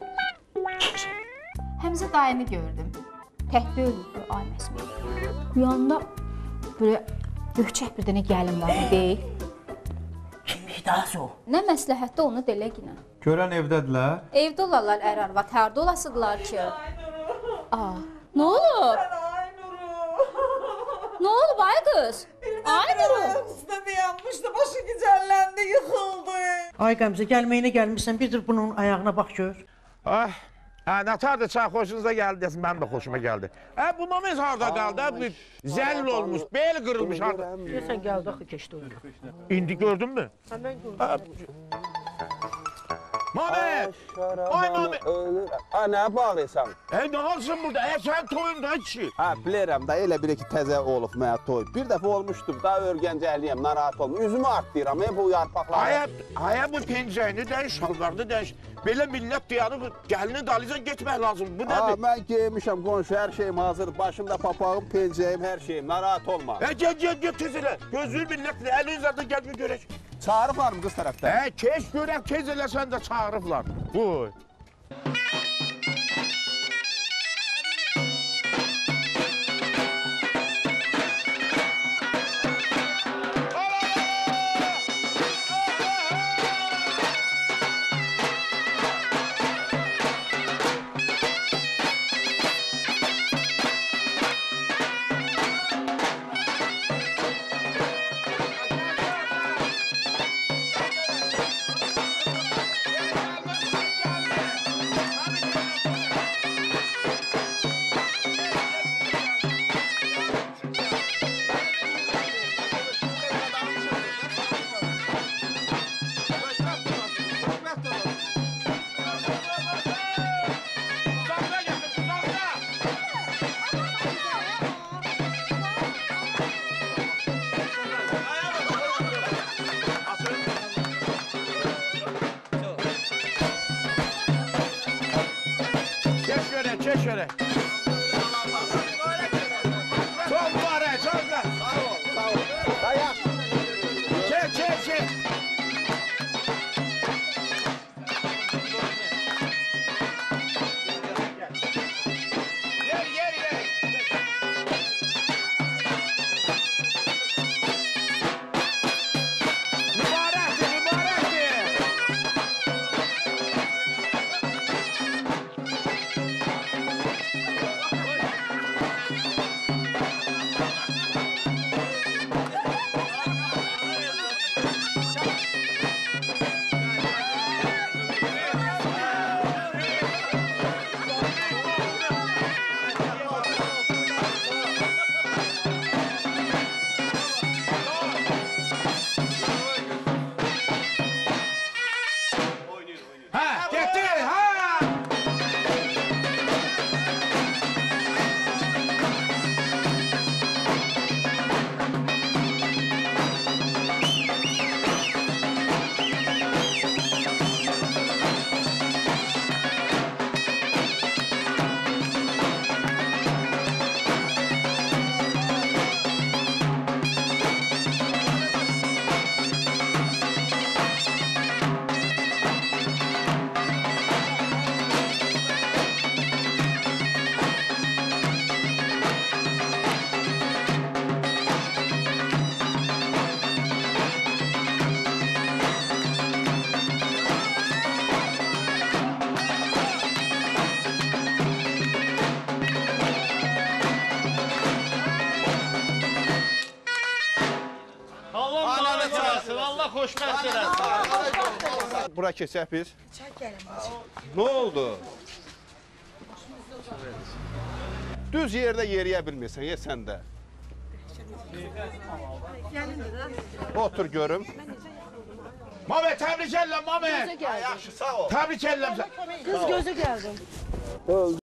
Həmzə dayını gördüm. Təhdə ölürdü ay Məsmir. Yanında böyle gökçək bir dənə gəlin var deyil. Kimdir az o? Nə məsləhətdə onu delə ginə. Görən evdədirlər. Evdə olarlar ər arvad, harda olasıdırlar ki? Aa, nə olub? Nə olub ay qız? Ay Nuru. Üstə dayanmışdı, başı gicəlləndi, yıxıldı. Ay Qəmzə, gəlməyinə gəlmişsən, bir dur bunun ayağına bax gör. Ay, hə, nətərdir çay xoşunuza gəldi desin, mənim də xoşuma gəldi. Hə, bu moment harada qaldı? Bir zəll olmuş, bel qırılmış harada. Görsən gəldi axı keçdi oyunu. İndi gördün mü? Səndən gördüm. Mehmet! Ay Mehmet! Ha, nə bağırırsan? E, nə halsın burada? E, sən toyunda kişi. Ha, bilirəm da, elə bir ki təzə olub mənə toy. Bir dəfə olmuşdur, da örgəncəliyəm, narahat olma. Üzümü artlayıram, e, bu yarpaqları. Aya, aya bu pencəyini dəyiş, şalvarını dəyiş. Belə millət dayanıb, gəlini dalıcan getmək lazım. Bu Ha, nədir? mən geymişəm, qonşu, hər şeyim hazır. Başımda papağım, pencəyim, hər şeyim. Narahat olma. E, gəl, gəl, gəl, tez elə. Gözlü millətlə, əlin zaten gəl bir görək. Çağırıblar mı qız tərəfdən? E, keş görək, tez eləsən də çağırıblar. Buyur. Çek şöyle. Çok var he, çok var. Sağ ol, sağ ol. Dayan. Çek, çek, çek. Yer, yer, yer. Mübarekti, mübarekti. xoşbəxt eləsin. Bura keçək biz. Nə oldu? Düz yerdə yeriyə bilmirsən, ye sən də. Otur görüm. Mame təbrik edirəm, Mame. Gözə gəldim. Yaxşı, sağ ol. Təbrik edirəm. Qız gözə gəldim. Öldü.